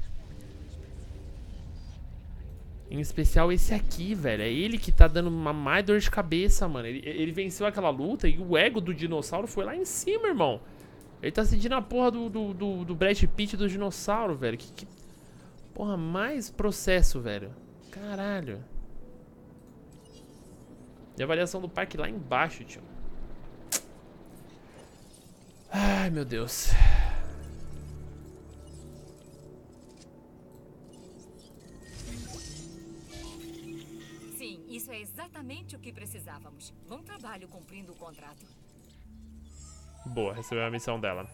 [SPEAKER 1] Em especial esse aqui, velho. É ele que tá dando uma mais dor de cabeça, mano. Ele venceu aquela luta e o ego do dinossauro foi lá em cima, irmão. Ele tá sentindo a porra do Brad Pitt do dinossauro, velho. Que porra, mais processo, velho. Caralho. E a avaliação do parque lá embaixo, tio. Ai, meu Deus.
[SPEAKER 2] Sim, isso é exatamente o que precisávamos. Bom trabalho cumprindo o contrato.
[SPEAKER 1] Boa, recebeu a missão dela.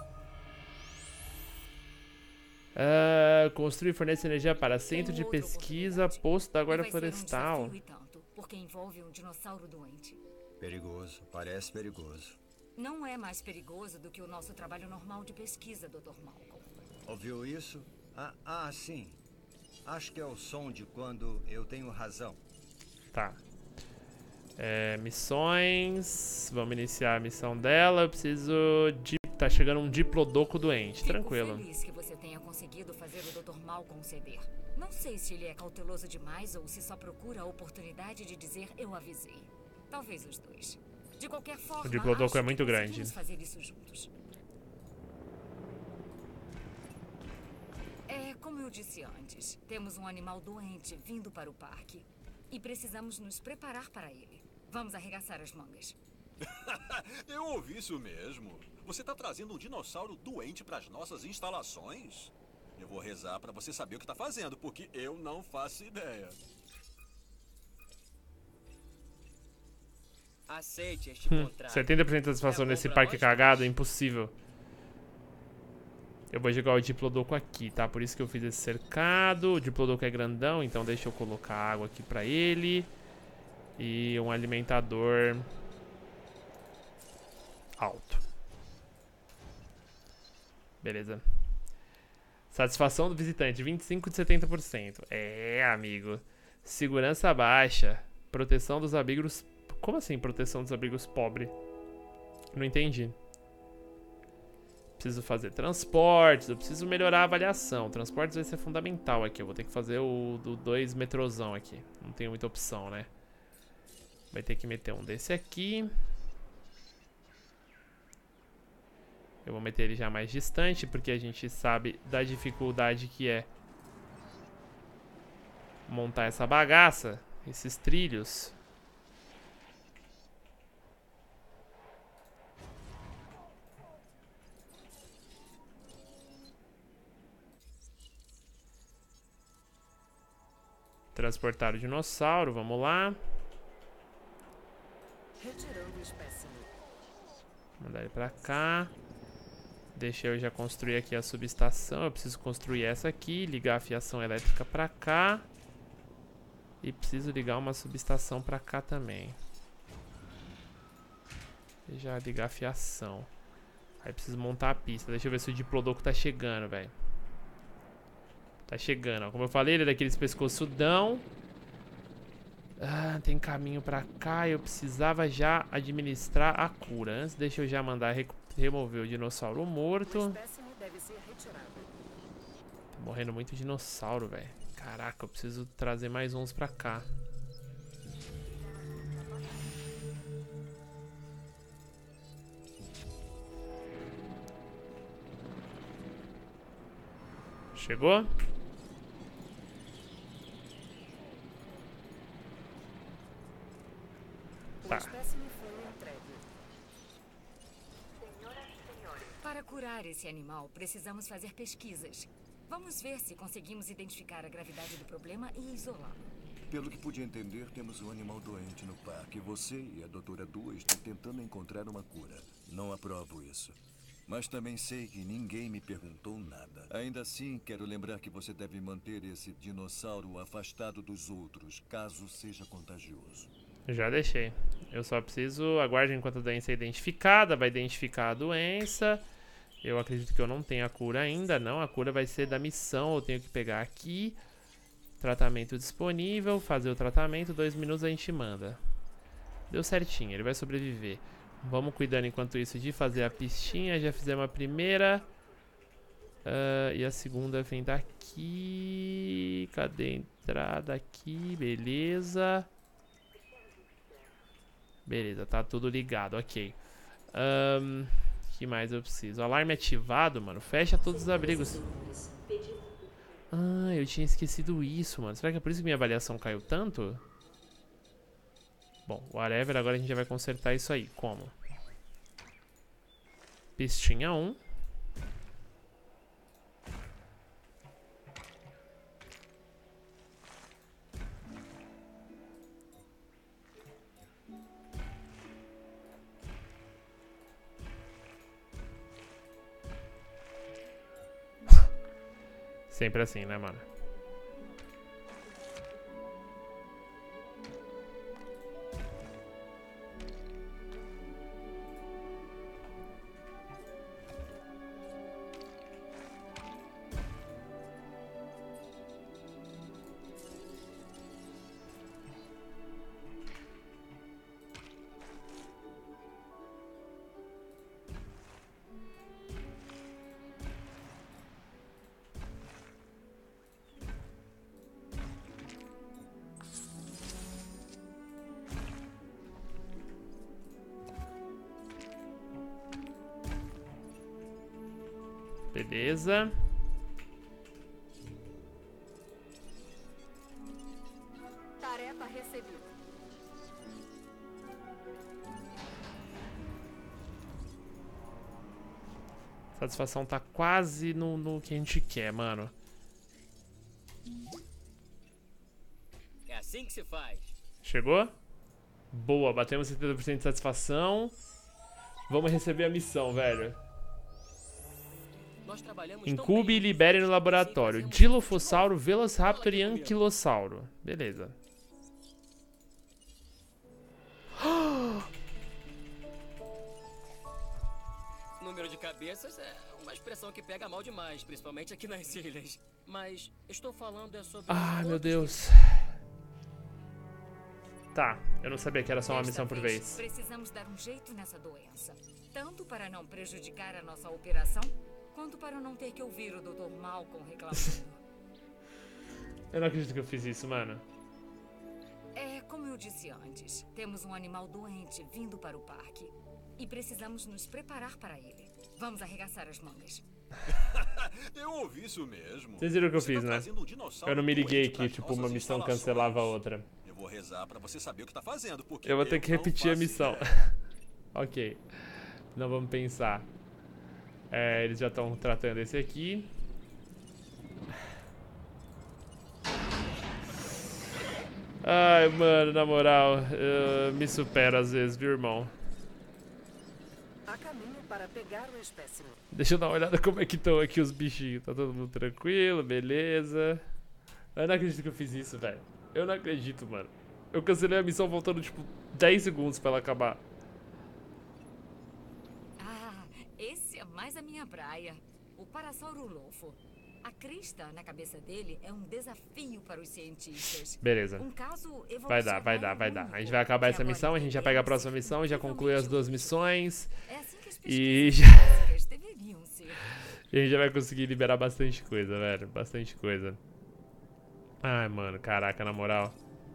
[SPEAKER 1] Construir e fornecer energia para centro de pesquisa, posto da guarda florestal.
[SPEAKER 2] E tanto, porque envolve um dinossauro doente.
[SPEAKER 7] Perigoso, parece perigoso.
[SPEAKER 2] Não é mais perigoso do que o nosso trabalho normal de pesquisa, Dr. Malcolm.
[SPEAKER 7] Ouviu isso? Sim. Acho que é o som de quando eu tenho razão.
[SPEAKER 1] Tá. Missões. Vamos iniciar a missão dela. Eu preciso de... Tá chegando um Diplodoco doente. Tranquilo.
[SPEAKER 2] Fico feliz que você tenha conseguido fazer o Dr. Malcolm ceder. Não sei se ele é cauteloso demais ou se só procura a oportunidade de dizer eu avisei. Talvez os dois. De qualquer forma,
[SPEAKER 1] o Diplodoco é muito grande.
[SPEAKER 2] Vamos fazer isso juntos. É como eu disse antes, temos um animal doente vindo para o parque e precisamos nos preparar para ele. Vamos arregaçar as mangas.
[SPEAKER 4] Eu ouvi isso mesmo. Você tá trazendo um dinossauro doente para as nossas instalações? Eu vou rezar para você saber o que tá fazendo, porque eu não faço ideia.
[SPEAKER 3] Aceite este contrato.
[SPEAKER 1] 70% de satisfação nesse parque cagado é impossível. Eu vou jogar o Diplodoco aqui, tá? Por isso que eu fiz esse cercado. O Diplodoco é grandão, então deixa eu colocar água aqui pra ele. E um alimentador alto. Beleza. Satisfação do visitante, 25 de 70%. É, amigo. Segurança baixa. Proteção dos abrigos... Como assim proteção dos abrigos pobre? Não entendi. Preciso fazer transportes, eu preciso melhorar a avaliação. Transportes vai ser fundamental aqui. Eu vou ter que fazer o do 2 metrozão aqui. Não tenho muita opção, né? Vai ter que meter um desse aqui. Eu vou meter ele já mais distante, porque a gente sabe da dificuldade que é montar essa bagaça, esses trilhos. Transportar o dinossauro, vamos lá.
[SPEAKER 8] Retirando o espécimen.
[SPEAKER 1] Mandar ele pra cá. Deixa eu já construir aqui a subestação. Eu preciso construir essa aqui, ligar a fiação elétrica pra cá. E preciso ligar uma subestação pra cá também. E já ligar a fiação. Aí preciso montar a pista. Deixa eu ver se o Diplodocus tá chegando, velho. Tá chegando, ó. Como eu falei, ele é daqueles pescoçudão. Ah, tem caminho pra cá. Eu precisava já administrar a cura. Antes, deixa eu já mandar remover o dinossauro morto. Tá morrendo muito dinossauro, velho. Caraca, eu preciso trazer mais uns pra cá. Chegou? Tá.
[SPEAKER 2] Para curar esse animal, precisamos fazer pesquisas. Vamos ver se conseguimos identificar a gravidade do problema e isolá-lo.
[SPEAKER 6] Pelo que pude entender, temos um animal doente no parque. Você e a doutora Dua estão tentando encontrar uma cura. Não aprovo isso. Mas também sei que ninguém me perguntou nada. Ainda assim, quero lembrar que você deve manter esse dinossauro afastado dos outros, caso seja contagioso.
[SPEAKER 1] Já deixei. Eu só preciso... Aguarde enquanto a doença é identificada. Vai identificar a doença. Eu acredito que eu não tenho a cura ainda. Não, a cura vai ser da missão. Eu tenho que pegar aqui. Tratamento disponível. Fazer o tratamento. 2 minutos a gente manda. Deu certinho. Ele vai sobreviver. Vamos cuidando enquanto isso de fazer a pistinha. Já fizemos a primeira. E a segunda vem daqui. Cadê a entrada aqui? Beleza. Beleza, tá tudo ligado, ok. O que mais eu preciso? Alarme ativado, mano. Fecha todos os abrigos. Ah, eu tinha esquecido isso, mano. Será que é por isso que minha avaliação caiu tanto? Bom, whatever. Agora a gente já vai consertar isso aí. Como? Pistinha 1. Sempre assim, né, mano? Beleza.
[SPEAKER 5] Tarefa recebida.
[SPEAKER 1] Satisfação tá quase no que a gente quer, mano.
[SPEAKER 3] É assim que se faz.
[SPEAKER 1] Chegou? Boa, batemos 70% de satisfação. Vamos receber a missão, velho. Incube e libere no laboratório Dilophosauro, Velociraptor e Anquilossauro. Beleza.
[SPEAKER 3] Número de cabeças é uma expressão que pega mal demais, principalmente aqui nas ilhas. Mas estou falando é sobre...
[SPEAKER 1] Ah, meu Deus. Tá, eu não sabia que era só uma missão por vez.
[SPEAKER 2] Precisamos dar um jeito nessa doença. Tanto para não prejudicar a nossa operação, quanto para não ter que ouvir o Dr. Malcolm reclamando.
[SPEAKER 1] Eu não acredito que eu fiz isso, mano.
[SPEAKER 2] É, como eu disse antes, temos um animal doente vindo para o parque. E precisamos nos preparar para ele. Vamos arregaçar as mangas.
[SPEAKER 4] Eu ouvi isso mesmo.
[SPEAKER 1] Vocês viram o que eu
[SPEAKER 4] Você
[SPEAKER 1] fiz,
[SPEAKER 4] tá
[SPEAKER 1] né?
[SPEAKER 4] trazendo um dinossauro
[SPEAKER 1] Eu não me liguei
[SPEAKER 4] doente
[SPEAKER 1] que,
[SPEAKER 4] pras
[SPEAKER 1] tipo,
[SPEAKER 4] nossas
[SPEAKER 1] uma missão
[SPEAKER 4] instalações.
[SPEAKER 1] cancelava a outra.
[SPEAKER 4] Eu vou rezar pra você saber o que tá fazendo, porque
[SPEAKER 1] Eu vou ter que
[SPEAKER 4] não
[SPEAKER 1] repetir a
[SPEAKER 4] faço
[SPEAKER 1] missão.
[SPEAKER 4] ideia.
[SPEAKER 1] Ok. Não vamos pensar. É, eles já estão tratando esse aqui. Ai, mano, na moral, eu me supero às vezes, viu, irmão?
[SPEAKER 8] A caminho para pegar o espécime.
[SPEAKER 1] Deixa eu dar uma olhada como é que estão aqui os bichinhos. Tá todo mundo tranquilo, beleza. Eu não acredito que eu fiz isso, velho. Eu não acredito, mano. Eu cancelei a missão faltando, tipo, 10 segundos pra ela acabar.
[SPEAKER 2] Ah, esse é mais a minha praia. O Parasauro Lofo. A crista na cabeça dele é um desafio para os cientistas.
[SPEAKER 1] Beleza.
[SPEAKER 2] Um caso
[SPEAKER 1] Vai dar. A gente vai acabar essa missão, a gente já pega a próxima missão, já conclui as duas missões.
[SPEAKER 2] É assim que as
[SPEAKER 1] E
[SPEAKER 2] pesquisas deveriam ser.
[SPEAKER 1] E a gente já vai conseguir liberar bastante coisa, velho. Bastante coisa. Ai, mano, caraca, na moral.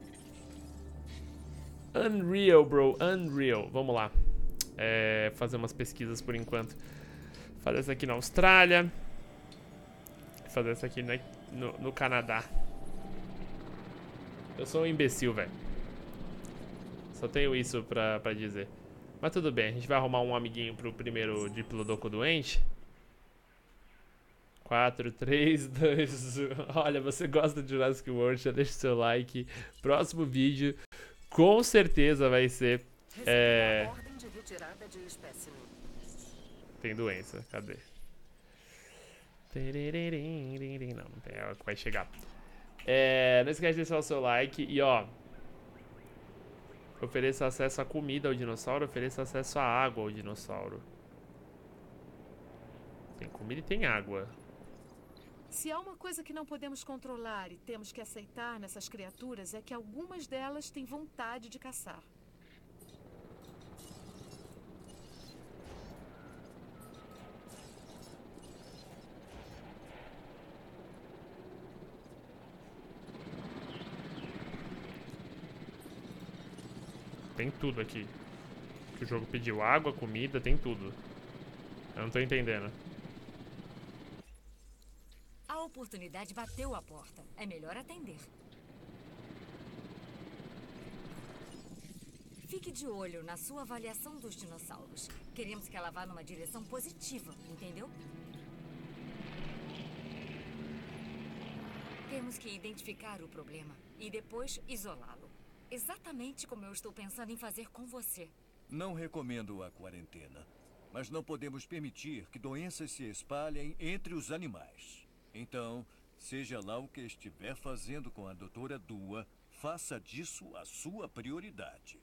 [SPEAKER 1] Unreal, bro. Unreal. Vamos lá. Fazer umas pesquisas por enquanto. Fazer essa aqui na Austrália. Fazer essa aqui no Canadá. Eu sou um imbecil, velho. Só tenho isso pra dizer. Mas tudo bem, a gente vai arrumar um amiguinho pro primeiro Diplodocus doente. 4, 3, 2, 1. Olha, você gosta de Jurassic World, já deixa o seu like. Próximo vídeo, com certeza vai ser...
[SPEAKER 8] Ordem de retirada de espécime.
[SPEAKER 1] Tem doença, cadê? Não tem, ela que vai chegar. Não esquece de deixar o seu like. E ó, ofereça acesso à comida ao dinossauro, ofereça acesso à água ao dinossauro. Tem comida e tem água.
[SPEAKER 11] Se há uma coisa que não podemos controlar e temos que aceitar nessas criaturas é que algumas delas têm vontade de caçar.
[SPEAKER 1] Tem tudo aqui que o jogo pediu. Água, comida, tem tudo. Eu não tô entendendo.
[SPEAKER 2] A oportunidade bateu a porta. É melhor atender. Fique de olho na sua avaliação dos dinossauros. Queremos que ela vá numa direção positiva, entendeu? Temos que identificar o problema e depois isolá-lo. Exatamente como eu estou pensando em fazer com você.
[SPEAKER 6] Não recomendo a quarentena, mas não podemos permitir que doenças se espalhem entre os animais. Então, seja lá o que estiver fazendo com a doutora Dua, faça disso a sua prioridade.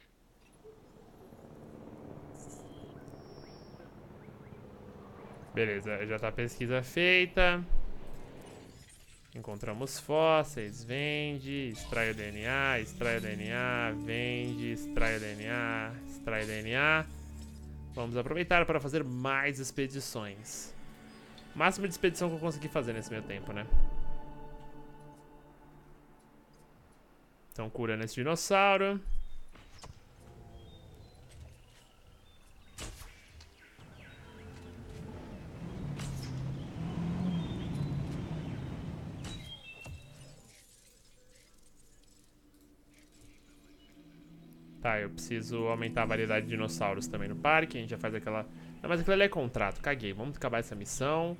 [SPEAKER 1] Beleza, já tá a pesquisa feita. Encontramos fósseis, vende, extrai o DNA, vende, extrai o DNA, extrai o DNA. Vamos aproveitar para fazer mais expedições. Máximo de expedição que eu consegui fazer nesse meio tempo, né? Então, curando esse dinossauro. Tá, eu preciso aumentar a variedade de dinossauros também no parque. A gente já faz aquela... Não, mas aquilo ali é contrato, caguei. Vamos acabar essa missão.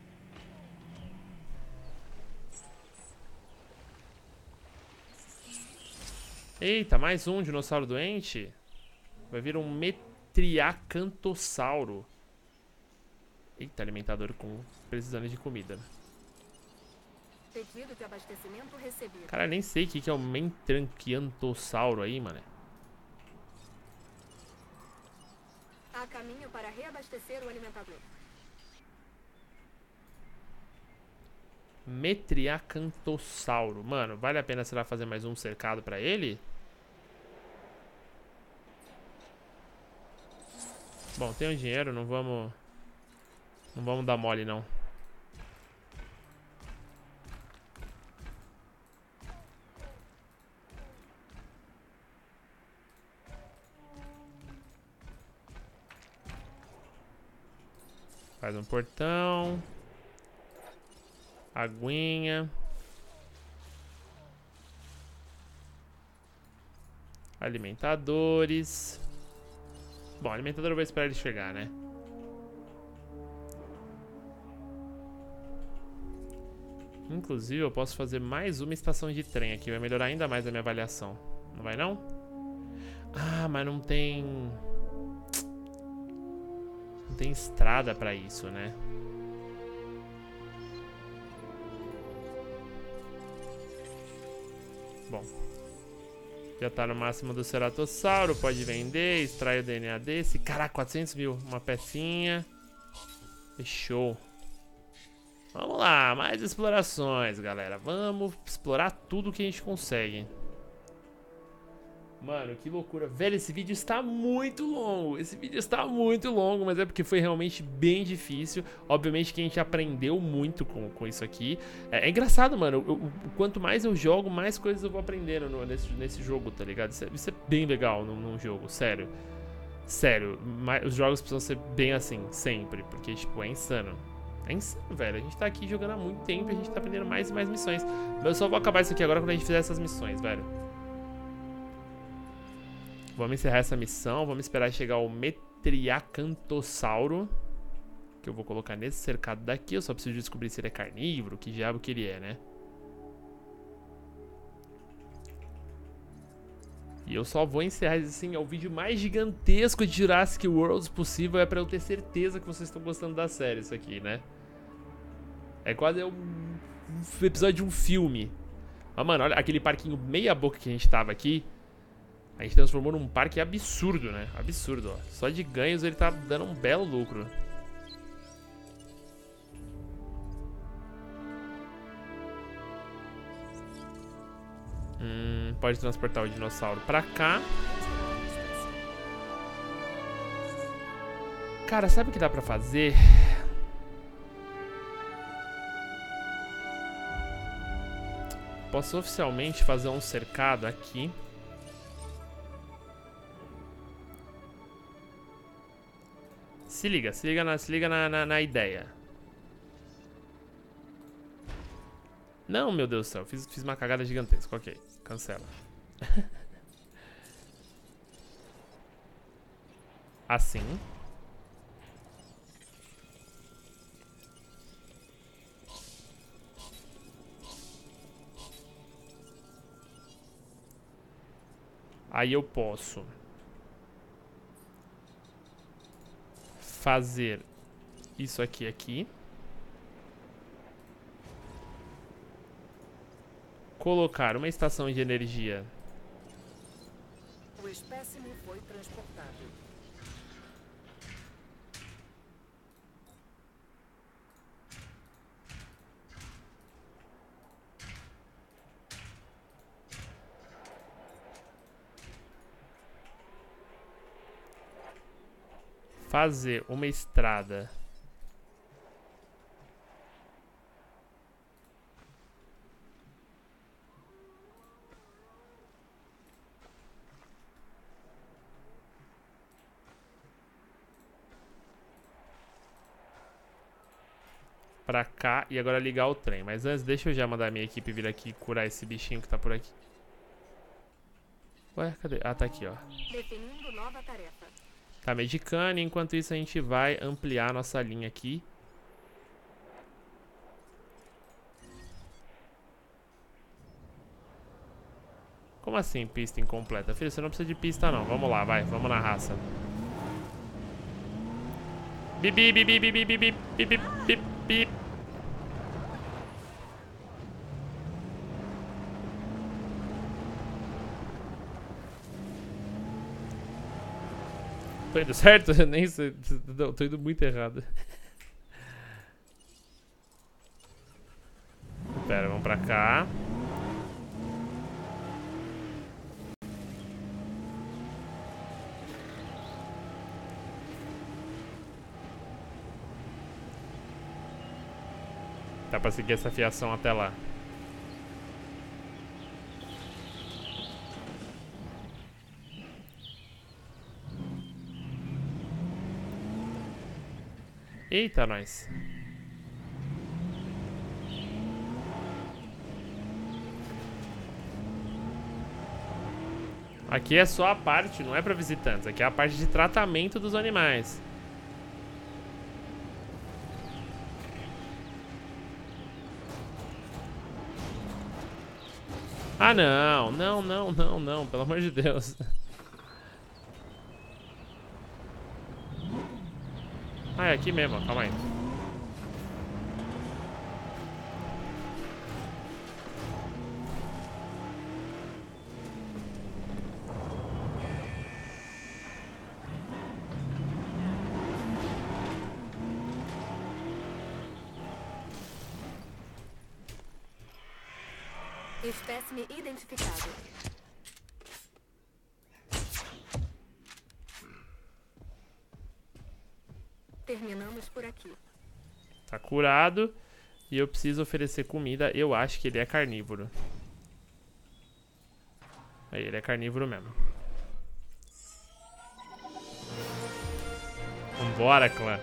[SPEAKER 1] Eita, mais um dinossauro doente. Vai vir um Metriacantossauro. Eita, alimentador precisando de comida.
[SPEAKER 5] Pedido de abastecimento recebido.
[SPEAKER 1] Cara, nem sei o que é o Metriacantossauro aí, mano.
[SPEAKER 5] A caminho para reabastecer o alimentador.
[SPEAKER 1] Metriacantossauro. Mano, vale a pena, será, fazer mais um cercado pra ele? Bom, tem um dinheiro, não vamos dar mole, não. Faz um portão. Aguinha. Alimentadores. Bom, alimentador eu vou esperar ele chegar, né? Inclusive, eu posso fazer mais uma estação de trem aqui. Vai melhorar ainda mais a minha avaliação. Não vai, não? Ah, mas não tem... Não tem estrada pra isso, né? Bom. Já tá no máximo do ceratossauro. Pode vender. Extrai o DNA desse. Caraca, 400 mil. Uma pecinha. Fechou. Vamos lá. Mais explorações, galera. Vamos explorar tudo que a gente consegue. Mano, que loucura. Velho, esse vídeo está muito longo. Esse vídeo está muito longo, mas é porque foi realmente bem difícil. Obviamente que a gente aprendeu muito com isso aqui. É engraçado, mano. Quanto mais eu jogo, mais coisas eu vou aprendendo nesse jogo, tá ligado? Isso é bem legal num jogo, sério. Sério, os jogos precisam ser bem assim, sempre. Porque, tipo, é insano. É insano, velho. A gente tá aqui jogando há muito tempo e a gente tá aprendendo mais e mais missões. Mas eu só vou acabar isso aqui agora quando a gente fizer essas missões, velho. Vamos encerrar essa missão. Vamos esperar chegar o Metriacantossauro, que eu vou colocar nesse cercado daqui. Eu só preciso descobrir se ele é carnívoro, que diabo que ele é, né? E eu só vou encerrar, assim, é o vídeo mais gigantesco de Jurassic World possível. É pra eu ter certeza que vocês estão gostando da série, isso aqui, né? É quase um episódio de um filme. Mas, mano, olha aquele parquinho meia boca que a gente tava aqui. A gente transformou num parque absurdo, né? Absurdo, ó. Só de ganhos ele tá dando um belo lucro. Pode transportar o dinossauro pra cá. Cara, sabe o que dá pra fazer? Posso oficialmente fazer um cercado aqui. Se liga na ideia. Não, meu Deus do céu, fiz uma cagada gigantesca. Ok, cancela. Assim. Aí eu posso fazer isso aqui. Colocar uma estação de energia.
[SPEAKER 8] O espécime foi transportado.
[SPEAKER 1] Fazer uma estrada. Pra cá e agora ligar o trem. Mas antes, deixa eu já mandar minha equipe vir aqui e curar esse bichinho que tá por aqui. Ué, cadê? Ah, tá aqui, ó.
[SPEAKER 5] Definindo nova tarefa.
[SPEAKER 1] Tá medicando, e enquanto isso a gente vai ampliar a nossa linha aqui. Como assim pista incompleta? Filho, você não precisa de pista não. Vamos lá, vai. Vamos na raça. Bibi, bibi, bibi, bibi, bibi, bibi, bibi. Tô indo certo? Eu nem sei. Não, tô indo muito errado. Pera, vamos pra cá. Dá pra seguir essa fiação até lá. Eita, nós. Aqui é só a parte, não é pra visitantes. Aqui é a parte de tratamento dos animais. Ah, não. Não, não, não, não. Pelo amor de Deus. Ah, é aqui mesmo. Calma aí.
[SPEAKER 5] Espécime identificado. Terminamos por aqui.
[SPEAKER 1] Tá curado. E eu preciso oferecer comida. Eu acho que ele é carnívoro. Aí, ele é carnívoro mesmo. Vambora, clã.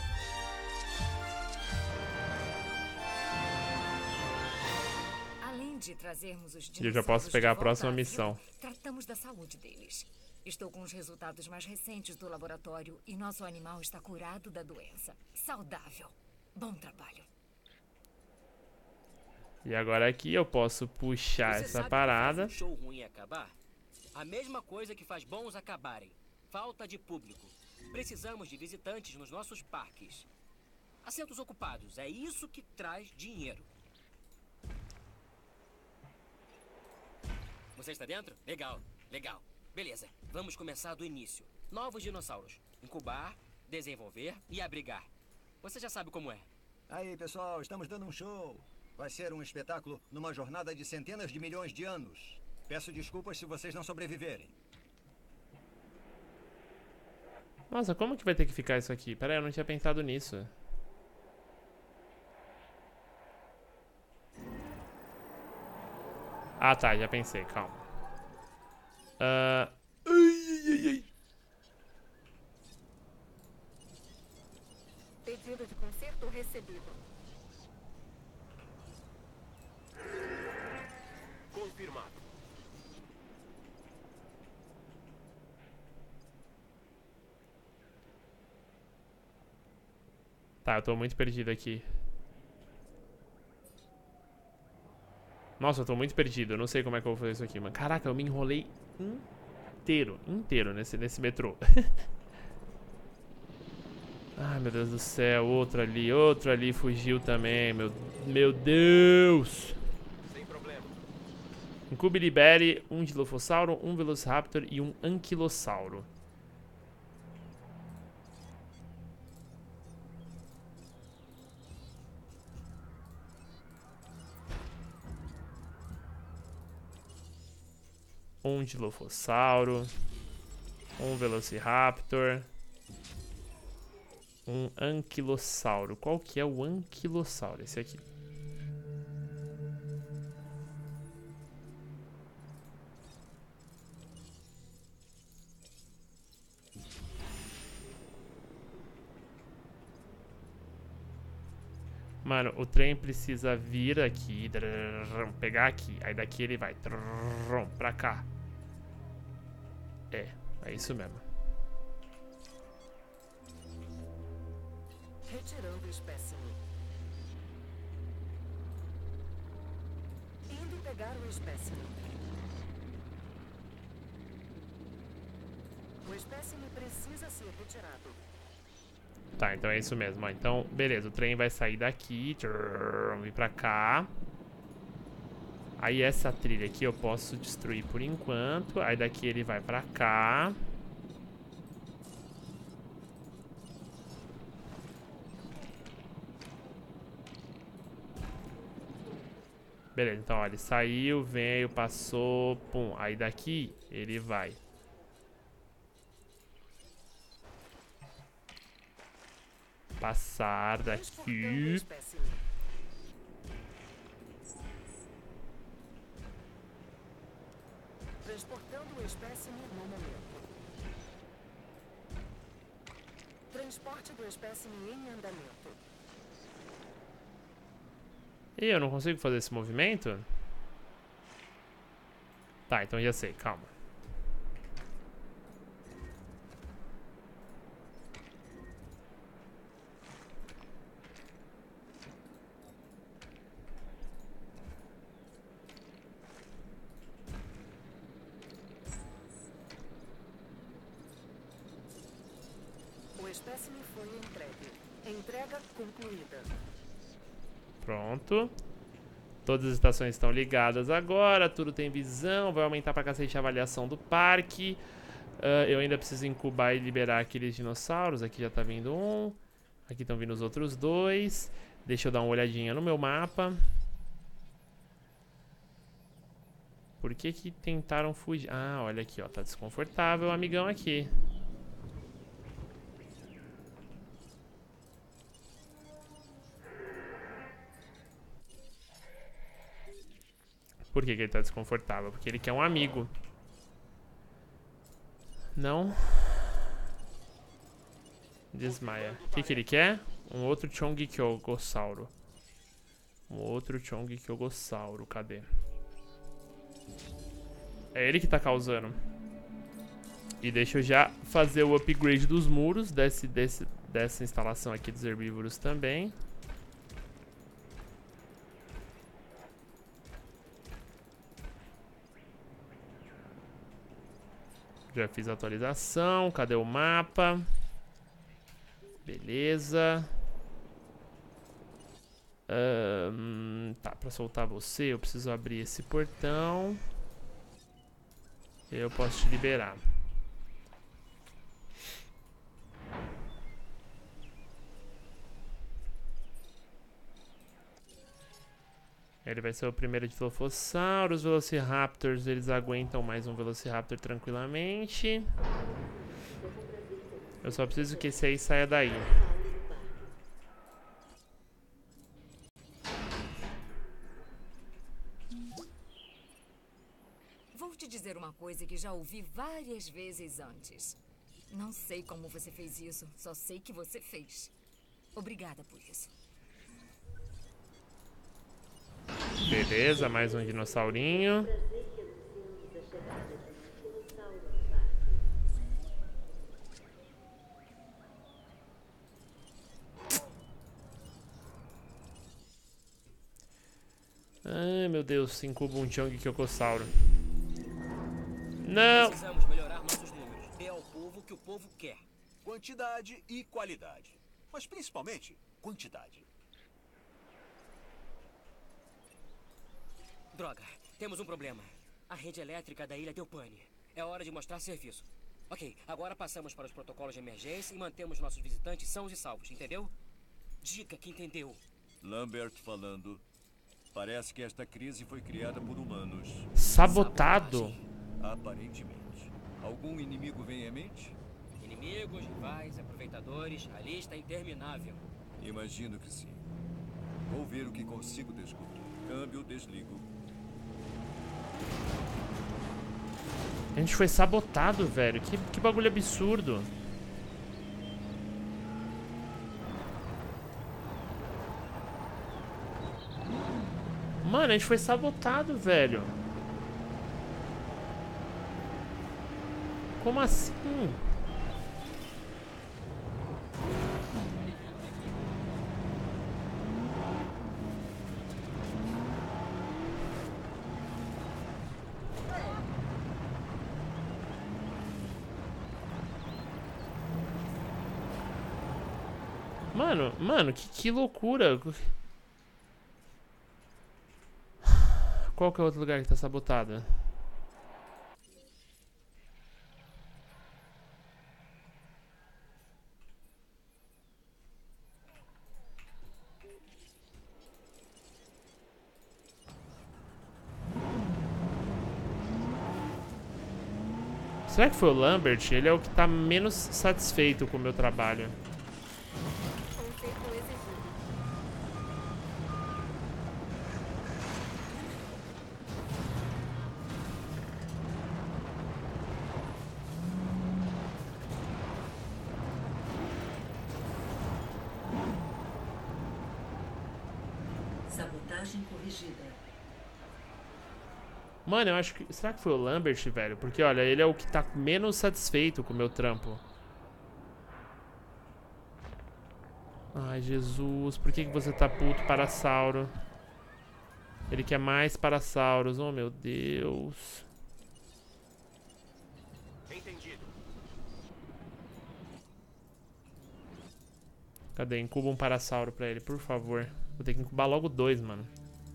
[SPEAKER 2] Além de trazermos os
[SPEAKER 1] E eu já posso pegar a próxima
[SPEAKER 2] dinossauros de volta à
[SPEAKER 1] missão.
[SPEAKER 2] vida, tratamos da saúde deles. Estou com os resultados mais recentes do laboratório e nosso animal está curado da doença. Saudável. Bom trabalho.
[SPEAKER 1] E agora aqui eu posso puxar
[SPEAKER 3] Você
[SPEAKER 1] essa
[SPEAKER 3] sabe
[SPEAKER 1] parada.
[SPEAKER 3] o que faz um show ruim acabar? A mesma coisa que faz bons acabarem. Falta de público. Precisamos de visitantes nos nossos parques. Assentos ocupados. É isso que traz dinheiro. Você está dentro? Legal, legal. Beleza, vamos começar do início. Novos dinossauros. Incubar, desenvolver e abrigar. Você já sabe como é.
[SPEAKER 7] Aí, pessoal, estamos dando um show. Vai ser um espetáculo numa jornada de centenas de milhões de anos. Peço desculpas se vocês não sobreviverem.
[SPEAKER 1] Nossa, como que vai ter que ficar isso aqui? Pera aí, eu não tinha pensado nisso. Ah, tá, já pensei, calma. Ai, ai, ai.
[SPEAKER 5] Pedido de conserto recebido.
[SPEAKER 3] Confirmado.
[SPEAKER 1] Tá, eu tô muito perdido aqui. Nossa, eu tô muito perdido. Eu não sei como é que eu vou fazer isso aqui, mano. Caraca, eu me enrolei inteiro nesse metrô. Ai, meu Deus do céu. Outro ali fugiu também. Meu Deus.
[SPEAKER 3] Sem problema.
[SPEAKER 1] Incube e libere um Dilophosauro, um Velociraptor e um Anquilossauro. Um Dilophosauro, um Velociraptor, um Anquilossauro. Qual que é o Anquilossauro? Esse aqui. Mano, o trem precisa vir aqui, pegar aqui. Aí daqui ele vai pra cá. É isso mesmo.
[SPEAKER 8] Retirando o espécime. Indo pegar o espécime. O espécime precisa ser retirado.
[SPEAKER 1] Tá, então é isso mesmo. Ó. Então, beleza, o trem vai sair daqui, vir pra cá. Aí essa trilha aqui eu posso destruir por enquanto. Aí daqui ele vai pra cá. Beleza, então ó, ele saiu, veio, passou, pum. Aí daqui ele vai. Passar daqui.
[SPEAKER 8] Transportando o espécime no momento. Transporte do espécime em andamento.
[SPEAKER 1] Ih, eu não consigo fazer esse movimento? Tá, então já sei, calma.
[SPEAKER 8] O espécime foi entregue. Entrega concluída.
[SPEAKER 1] Pronto. Todas as estações estão ligadas agora, tudo tem visão, vai aumentar pra cacete a avaliação do parque. Eu ainda preciso incubar e liberar aqueles dinossauros. Aqui já tá vindo um. Aqui estão vindo os outros dois. Deixa eu dar uma olhadinha no meu mapa. Por que que tentaram fugir? Ah, olha aqui, ó, tá desconfortável o amigão aqui. Por que que ele tá desconfortável? Porque ele quer um amigo. Não. Desmaia. O que que ele quer? Um outro Chongykyogossauro. Um outro Chongykyogossauro. Cadê? É ele que tá causando. E deixa eu já fazer o upgrade dos muros dessa instalação aqui dos herbívoros também. Já fiz a atualização. Cadê o mapa? Beleza. Tá, pra soltar você eu preciso abrir esse portão. Eu posso te liberar. Ele vai ser o primeiro de Dilophosaurus. Os Velociraptors, eles aguentam mais um Velociraptor tranquilamente. Eu só preciso que esse aí saia daí.
[SPEAKER 2] Vou te dizer uma coisa que já ouvi várias vezes antes. Não sei como você fez isso, só sei que você fez. Obrigada por isso.
[SPEAKER 1] Beleza, mais um dinossaurinho. Ai, meu Deus, incuba um Chongykyogossauro. Não!
[SPEAKER 3] Precisamos melhorar nossos números. Dê ao povo o que o povo quer.
[SPEAKER 4] Quantidade e qualidade. Mas principalmente, quantidade.
[SPEAKER 3] Droga, temos um problema. A rede elétrica da ilha deu pane. É hora de mostrar serviço. Ok, agora passamos para os protocolos de emergência e mantemos nossos visitantes sãos e salvos, entendeu? Diga que entendeu.
[SPEAKER 6] Lambert falando. Parece que esta crise foi criada por humanos.
[SPEAKER 1] Sabotado?
[SPEAKER 6] Aparentemente. Algum inimigo vem em mente?
[SPEAKER 3] Inimigos, rivais, aproveitadores, a lista é interminável.
[SPEAKER 6] Imagino que sim. Vou ver o que consigo descobrir. Câmbio, desligo.
[SPEAKER 1] A gente foi sabotado, velho. Que bagulho absurdo. Mano, a gente foi sabotado, velho. Como assim? Mano, que loucura. Qual que é o outro lugar que tá sabotado? Será que foi o Lambert? Ele é o que tá menos satisfeito com o meu trabalho.
[SPEAKER 8] corrigida.
[SPEAKER 1] Mano, eu acho que... Será que foi o Lambert, velho? Porque, olha, ele é o que tá menos satisfeito com o meu trampo. Ai, Jesus. Por que você tá puto, Parasauro? Ele quer mais Parasauros. Oh, meu Deus.
[SPEAKER 3] Entendido.
[SPEAKER 1] Cadê? Incuba um Parasauro pra ele, por favor. Vou ter que incubar logo 2, mano.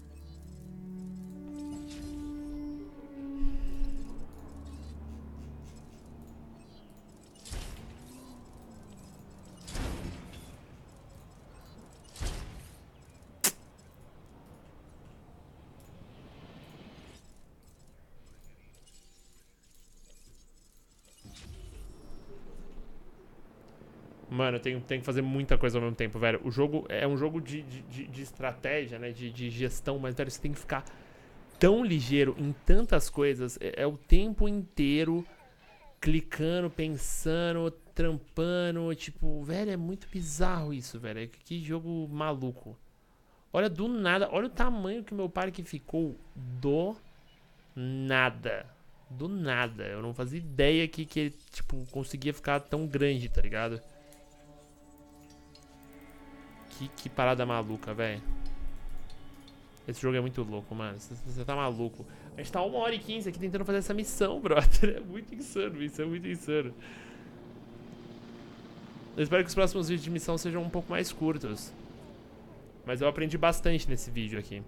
[SPEAKER 1] Mano, eu tenho que fazer muita coisa ao mesmo tempo, velho. O jogo é um jogo de estratégia, né? De gestão, mas, velho, você tem que ficar tão ligeiro em tantas coisas. É o tempo inteiro clicando, pensando, trampando. Tipo, velho, é muito bizarro isso, velho. Que jogo maluco. Olha, do nada. Olha o tamanho que o meu parque ficou. Do nada. Do nada. Eu não fazia ideia que ele, tipo, conseguia ficar tão grande, tá ligado? Que parada maluca, velho. Esse jogo é muito louco, mano. Você tá maluco. A gente tá 1h15 aqui tentando fazer essa missão, brother. É muito insano isso, é muito insano. Eu espero que os próximos vídeos de missão sejam um pouco mais curtos. Mas eu aprendi bastante nesse vídeo aqui.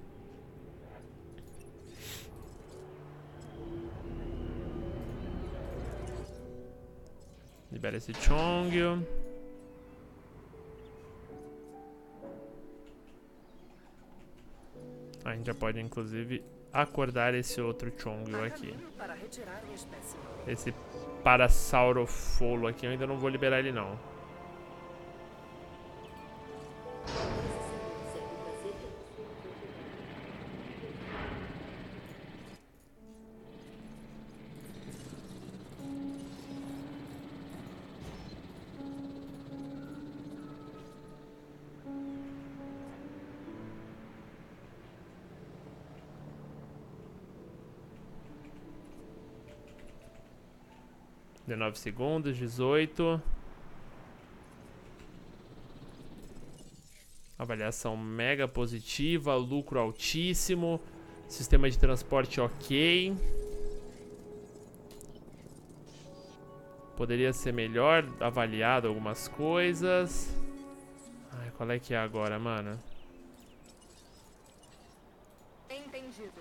[SPEAKER 1] Libera esse Chongyu. A gente já pode, inclusive, acordar esse outro Chongyu aqui. Esse Parasaurofolo aqui, eu ainda não vou liberar ele, não. De 9 segundos, 18. Avaliação mega positiva, lucro altíssimo, sistema de transporte ok. Poderia ser melhor avaliado algumas coisas. Ai, qual é que é agora, mano?
[SPEAKER 5] Entendido.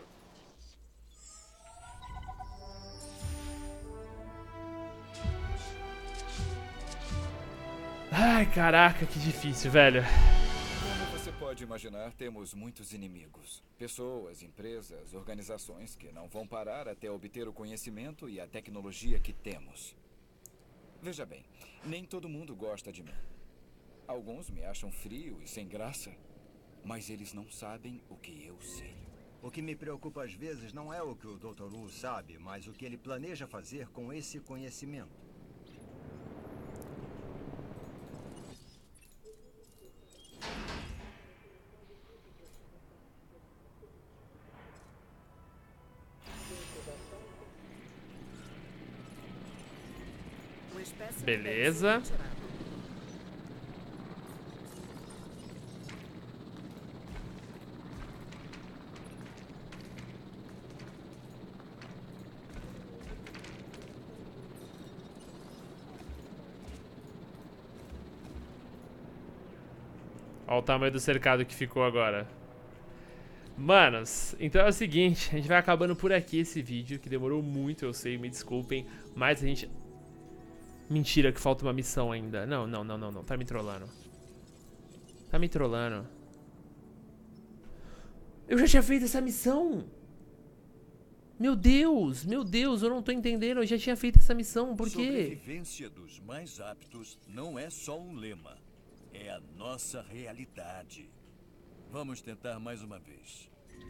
[SPEAKER 1] Ai, caraca, que difícil, velho.
[SPEAKER 10] Como você pode imaginar, temos muitos inimigos. Pessoas, empresas, organizações que não vão parar até obter o conhecimento e a tecnologia que temos. Veja bem, nem todo mundo gosta de mim. Alguns me acham frio e sem graça, mas eles não sabem o que eu sei.
[SPEAKER 7] O que me preocupa às vezes não é o que o Dr. Wu sabe, mas o que ele planeja fazer com esse conhecimento.
[SPEAKER 1] Beleza. Olha o tamanho do cercado que ficou agora. Manos, então é o seguinte, a gente vai acabando por aqui esse vídeo, que demorou muito, eu sei, me desculpem, mas a gente... Mentira, que falta uma missão ainda. Não, tá me trollando. Tá me trollando. Eu já tinha feito essa missão. Meu Deus, eu não tô entendendo, eu já tinha feito essa missão, por quê?
[SPEAKER 6] Sobrevivência dos mais aptos não é só um lema, é a nossa realidade. Vamos tentar mais uma vez.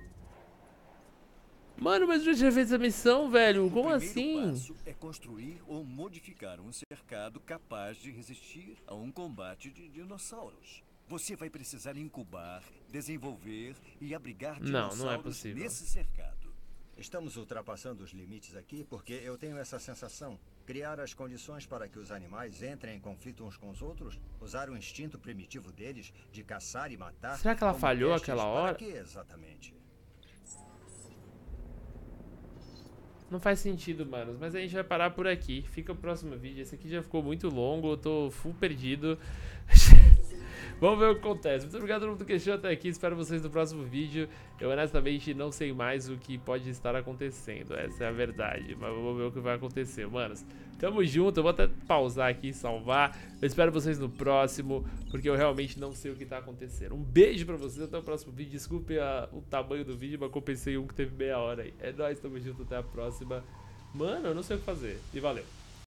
[SPEAKER 1] Mano, mas eu já tinha feito essa missão, velho, como assim?
[SPEAKER 6] O primeiro passo é construir ou modificar um cercado capaz de resistir a um combate de dinossauros. Você vai precisar incubar, desenvolver e abrigar
[SPEAKER 1] Não, não é
[SPEAKER 6] dinossauros
[SPEAKER 1] possível.
[SPEAKER 6] nesse cercado.
[SPEAKER 7] Estamos ultrapassando os limites aqui porque eu tenho essa sensação. Criar as condições para que os animais entrem em conflito uns com os outros, usar o instinto primitivo deles de caçar e matar.
[SPEAKER 1] Será que ela
[SPEAKER 7] como
[SPEAKER 1] falhou
[SPEAKER 7] testes
[SPEAKER 1] aquela
[SPEAKER 7] para
[SPEAKER 1] hora?
[SPEAKER 7] quê, exatamente?
[SPEAKER 1] Não faz sentido, manos, mas a gente vai parar por aqui. Fica o próximo vídeo. Esse aqui já ficou muito longo, eu tô full perdido. Vamos ver o que acontece. Muito obrigado a todo mundo que assistiu até aqui. Espero vocês no próximo vídeo. Eu honestamente não sei mais o que pode estar acontecendo. Essa é a verdade. Mas vamos ver o que vai acontecer, manos. Tamo junto. Eu vou até pausar aqui e salvar. Eu espero vocês no próximo, porque eu realmente não sei o que tá acontecendo. Um beijo pra vocês. Até o próximo vídeo. Desculpe o tamanho do vídeo, mas compensei um que teve meia hora aí. É nóis, tamo junto. Até a próxima. Mano, eu não sei o que fazer. E valeu.